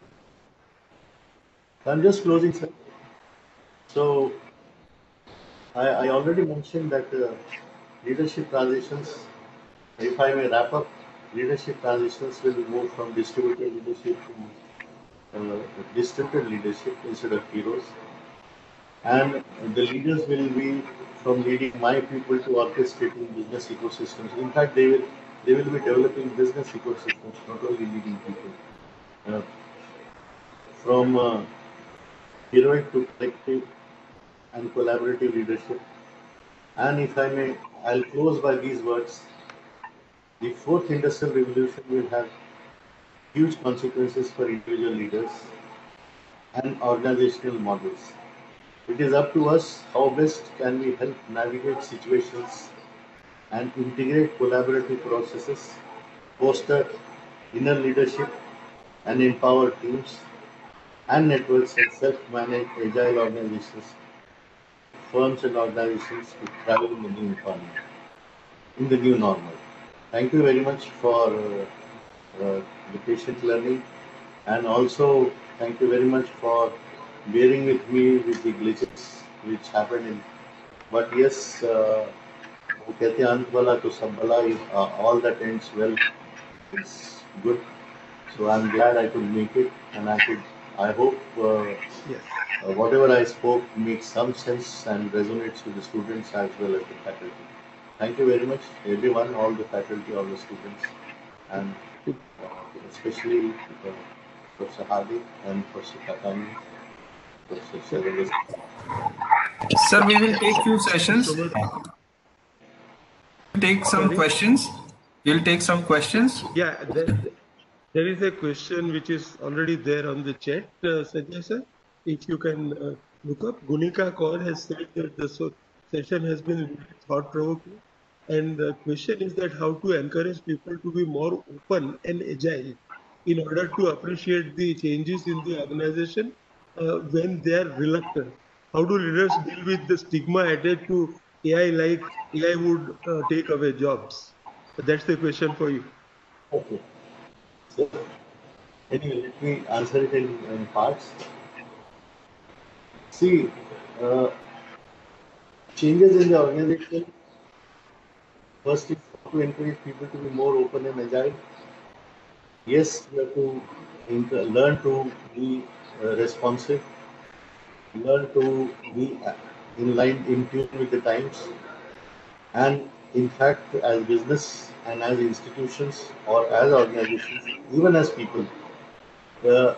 I'm just closing, sir. So, I already mentioned that leadership transitions, if I may wrap up, leadership transitions will move from distributed leadership to distributed leadership instead of heroes. And the leaders will be from leading my people to orchestrating business ecosystems. In fact, they will be developing business ecosystems, not only leading people. Uh, from heroic to collective and collaborative leadership. And if I may, I'll close by these words. The fourth industrial revolution will have huge consequences for individual leaders and organizational models. It is up to us how best can we help navigate situations and integrate collaborative processes, foster inner leadership, and empower teams and networks and self-managed agile organizations, firms and organizations to travel in the new economy, in the new normal. Thank you very much for the patient learning, and also thank you very much for bearing with me with the glitches which happened in. But yes, वो कहते हैं अंत वाला तो सब भला, all that ends well is good. So I'm glad I could make it, and I hope Yes. whatever I spoke makes some sense and resonates with the students as well as the faculty. Thank you very much, everyone, all the faculty, all the students, and especially Professor Hardik and Professor Kakani, Professor Saravath. Sir, we will take few sessions. So much. Take some Sorry? questions. We'll take some questions. Yeah, there is a question which is already there on the chat, Sanjay sir. If you can look up, Gunika Kaur has said that the session has been really thought-provoking, and the question is that how to encourage people to be more open and agile in order to appreciate the changes in the organization when they are reluctant. How do leaders deal with the stigma added to AI, like AI would take away jobs? That's the question for you. Okay. So, anyway, let me answer it in parts. See, changes in the organization, first is to encourage people to be more open and agile. Yes, you have to learn to be responsive, learn to be in tune with the times, and in fact, as business and as institutions or as organizations, even as people, uh,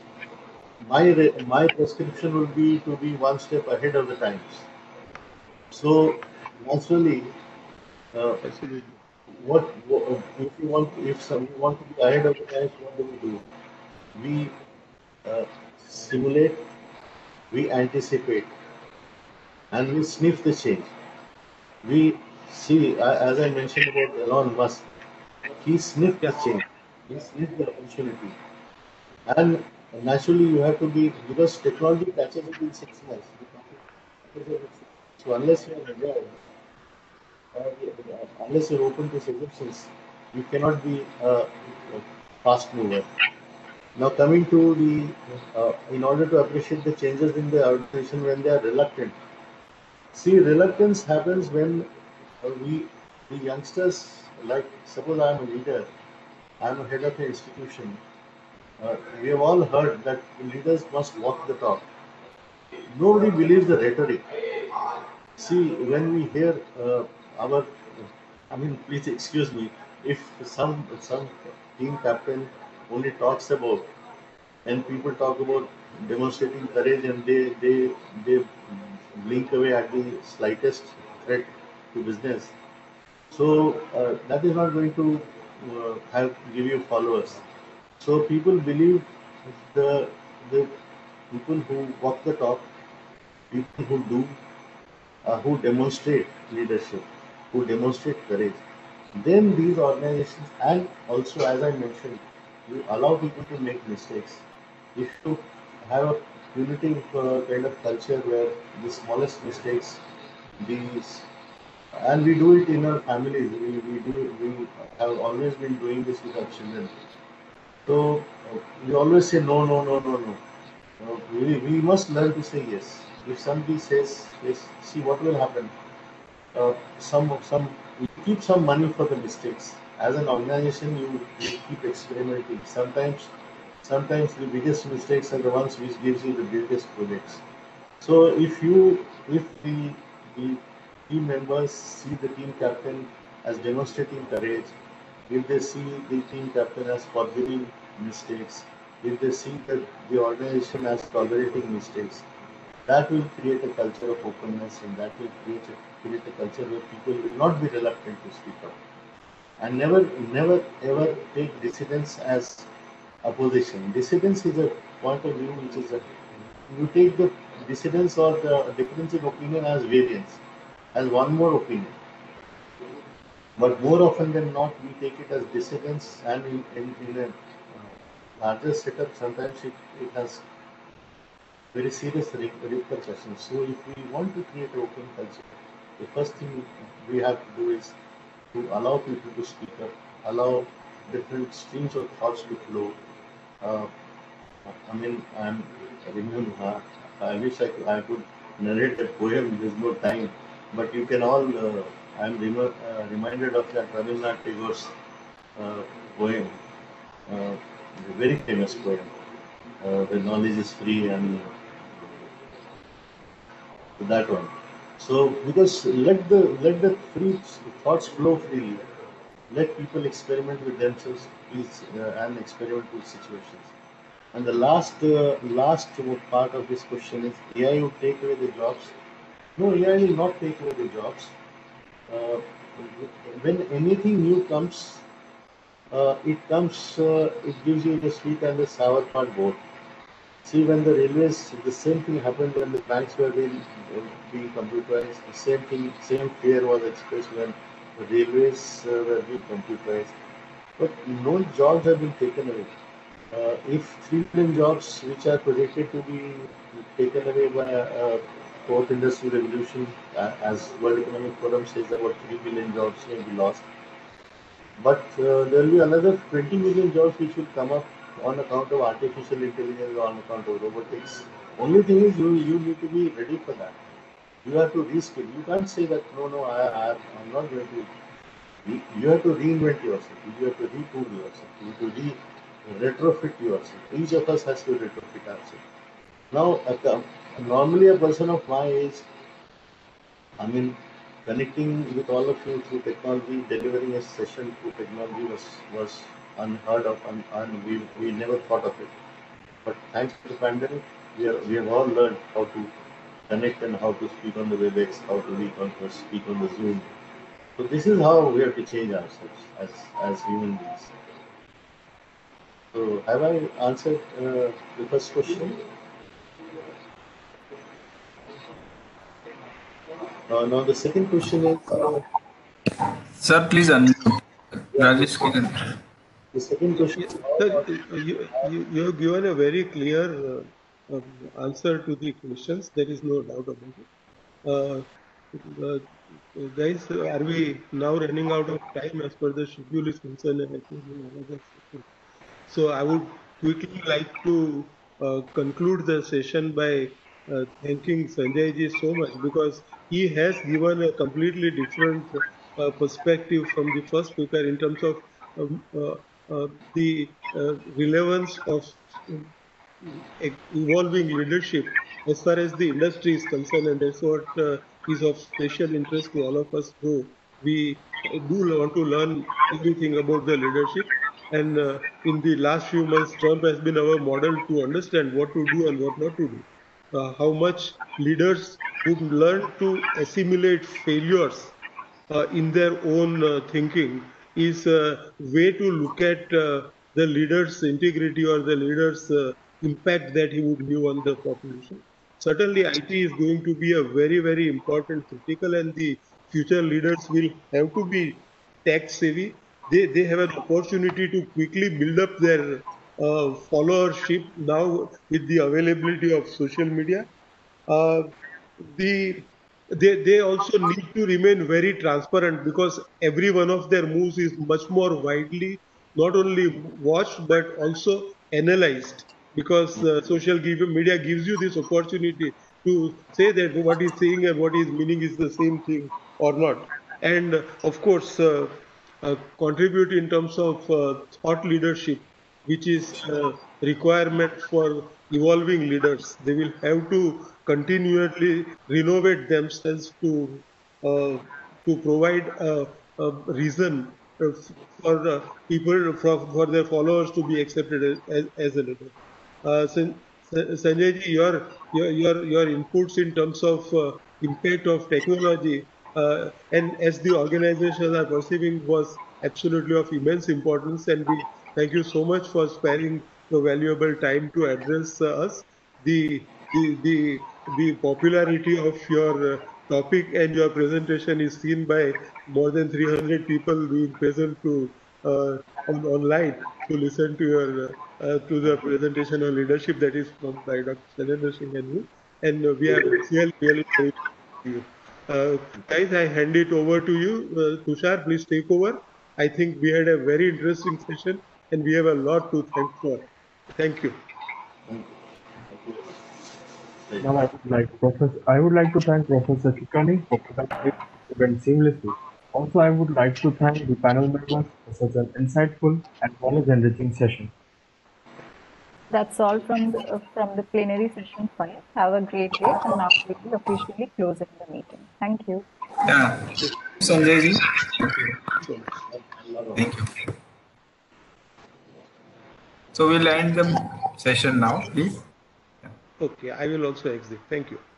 my prescription would be to be one step ahead of the times. So naturally, Absolutely. what if you want to be ahead of the times? What do? We simulate, we anticipate, and we sniff the change. We see, as I mentioned about Elon Musk, he sniffed the change, he sniffed the opportunity, and naturally you have to be, because technology catches it in 6 months. So unless you are agile, unless you're open to suggestions, you cannot be a fast mover. Now coming to in order to appreciate the changes in the organization when they are reluctant. See, reluctance happens when the youngsters, like suppose I am a leader, I am a head of an institution. We have all heard that leaders must walk the talk. Nobody believes the rhetoric. See, when we hear I mean, please excuse me, if some team captain only talks about, and people talk about demonstrating courage, and they blink away at the slightest threat to business. So that is not going to give you followers. So people believe the people who walk the talk, people who do, who demonstrate leadership, who demonstrate courage. Then these organizations, and also as I mentioned, you allow people to make mistakes. If you have a punitive kind of culture where the smallest mistakes, these, and we do it in our families. We have always been doing this with our children. So we always say no, no, no, no, no. We must learn to say yes. If somebody says, yes, see what will happen. You keep some money for the mistakes. As an organization, you keep experimenting. Sometimes the biggest mistakes are the ones which gives you the biggest projects. So if the team members see the team captain as demonstrating courage, if they see the team captain as forgiving mistakes, if they see the organization as tolerating mistakes, that will create a culture of openness, and that will create a culture where people will not be reluctant to speak up. And never ever take dissidence as opposition. Dissidence is a point of view which is you take the dissidence or the difference in opinion as variance, as one more opinion. But more often than not, we take it as dissidence, and in a larger setup, sometimes it has very serious repercussions. So if we want to create an open culture, the first thing we have to do is to allow people to speak up, allow different streams of thoughts to flow. Uh, I mean, I wish I could narrate a poem. There's no time, but you can all. I'm reminded of that Rabindranath Tagore's poem, a very famous poem. The knowledge is free, and that one. So because let the free thoughts flow freely. Let people experiment with themselves, please, and experiment with situations. And the last part of this question is AI will take away the jobs. No, AI will not take away the jobs. Uh, when anything new comes, it gives you the sweet and the sour part both. See, when the railways, the same thing happened when the banks were being computerized. The same fear was expressed when the railways were being computerized. But no jobs have been taken away. If 3 million jobs, which are projected to be taken away by fourth industrial revolution, as World Economic Forum says, about 3 million jobs may be lost. But there will be another 20 million jobs which will come up on account of artificial intelligence, on account of robotics. Only thing is you need to be ready for that. You have to reskill. You can't say that no, I'm not going to. You have to reinvent yourself. You have to retool yourself. You have to retrofit yourself. Each of us has to retrofit ourselves. Now, normally a person of my age, I mean, connecting with all of you through technology, delivering a session through technology was unheard of, and we never thought of it. But thanks to the pandemic, we have all learned how to connect and how to speak on the WebEx, how to speak on the Zoom. So this is how we have to change ourselves as human beings. So have I answered the first question? Now the second question is. Sir, please unmute. Rajesh Kiran. The second question. Sir, you have given a very clear answer to the questions. There is no doubt about it. Guys, are we now running out of time as per the schedule is concerned? And I think in another session. So I would quickly like to conclude the session by thanking Sanjay ji so much, because he has given a completely different perspective from the first speaker in terms of the relevance of evolving leadership as far as the industry is concerned, and that's what is of special interest to all of us who we do want to learn everything about the leadership. And in the last few months, Trump has been our model to understand what to do and what not to do. How much leaders would learn to assimilate failures in their own thinking is a way to look at the leader's integrity or the leader's impact that he would leave on the population. Certainly, IT is going to be a very, very important critical, and the future leaders will have to be tech savvy. They have an opportunity to quickly build up their followership now with the availability of social media. They also need to remain very transparent, because every one of their moves is much more widely not only watched but also analyzed, because social media gives you this opportunity to say that what he's saying and what he's meaning is the same thing or not. And of course, contribute in terms of thought leadership, which is a requirement for evolving leaders. They will have to continually renovate themselves to provide a reason for people, for their followers to be accepted as a leader. Sanjay ji, your inputs in terms of impact of technology and as the organizations are perceiving was absolutely of immense importance, and we thank you so much for sparing your valuable time to address us. The popularity of your topic and your presentation is seen by more than 300 people being present to online to listen to your to the presentation on leadership that is from by Dr. Shailendra Singh and you. And we are really very you. Guys, I hand it over to you. Tushar, please take over. I think we had a very interesting session and we have a lot to thank for. Thank you. Now I would like to thank Professor Kikani for presenting the event seamlessly. Also, I would like to thank the panel members for such an insightful and knowledge-enriching session. That's all from the plenary session 5. Have a great day, and now we'll be officially closing the meeting. Thank you. Yeah. Sanjay ji. Thank you. So we'll end the session now, please. Okay, I will also exit. Thank you.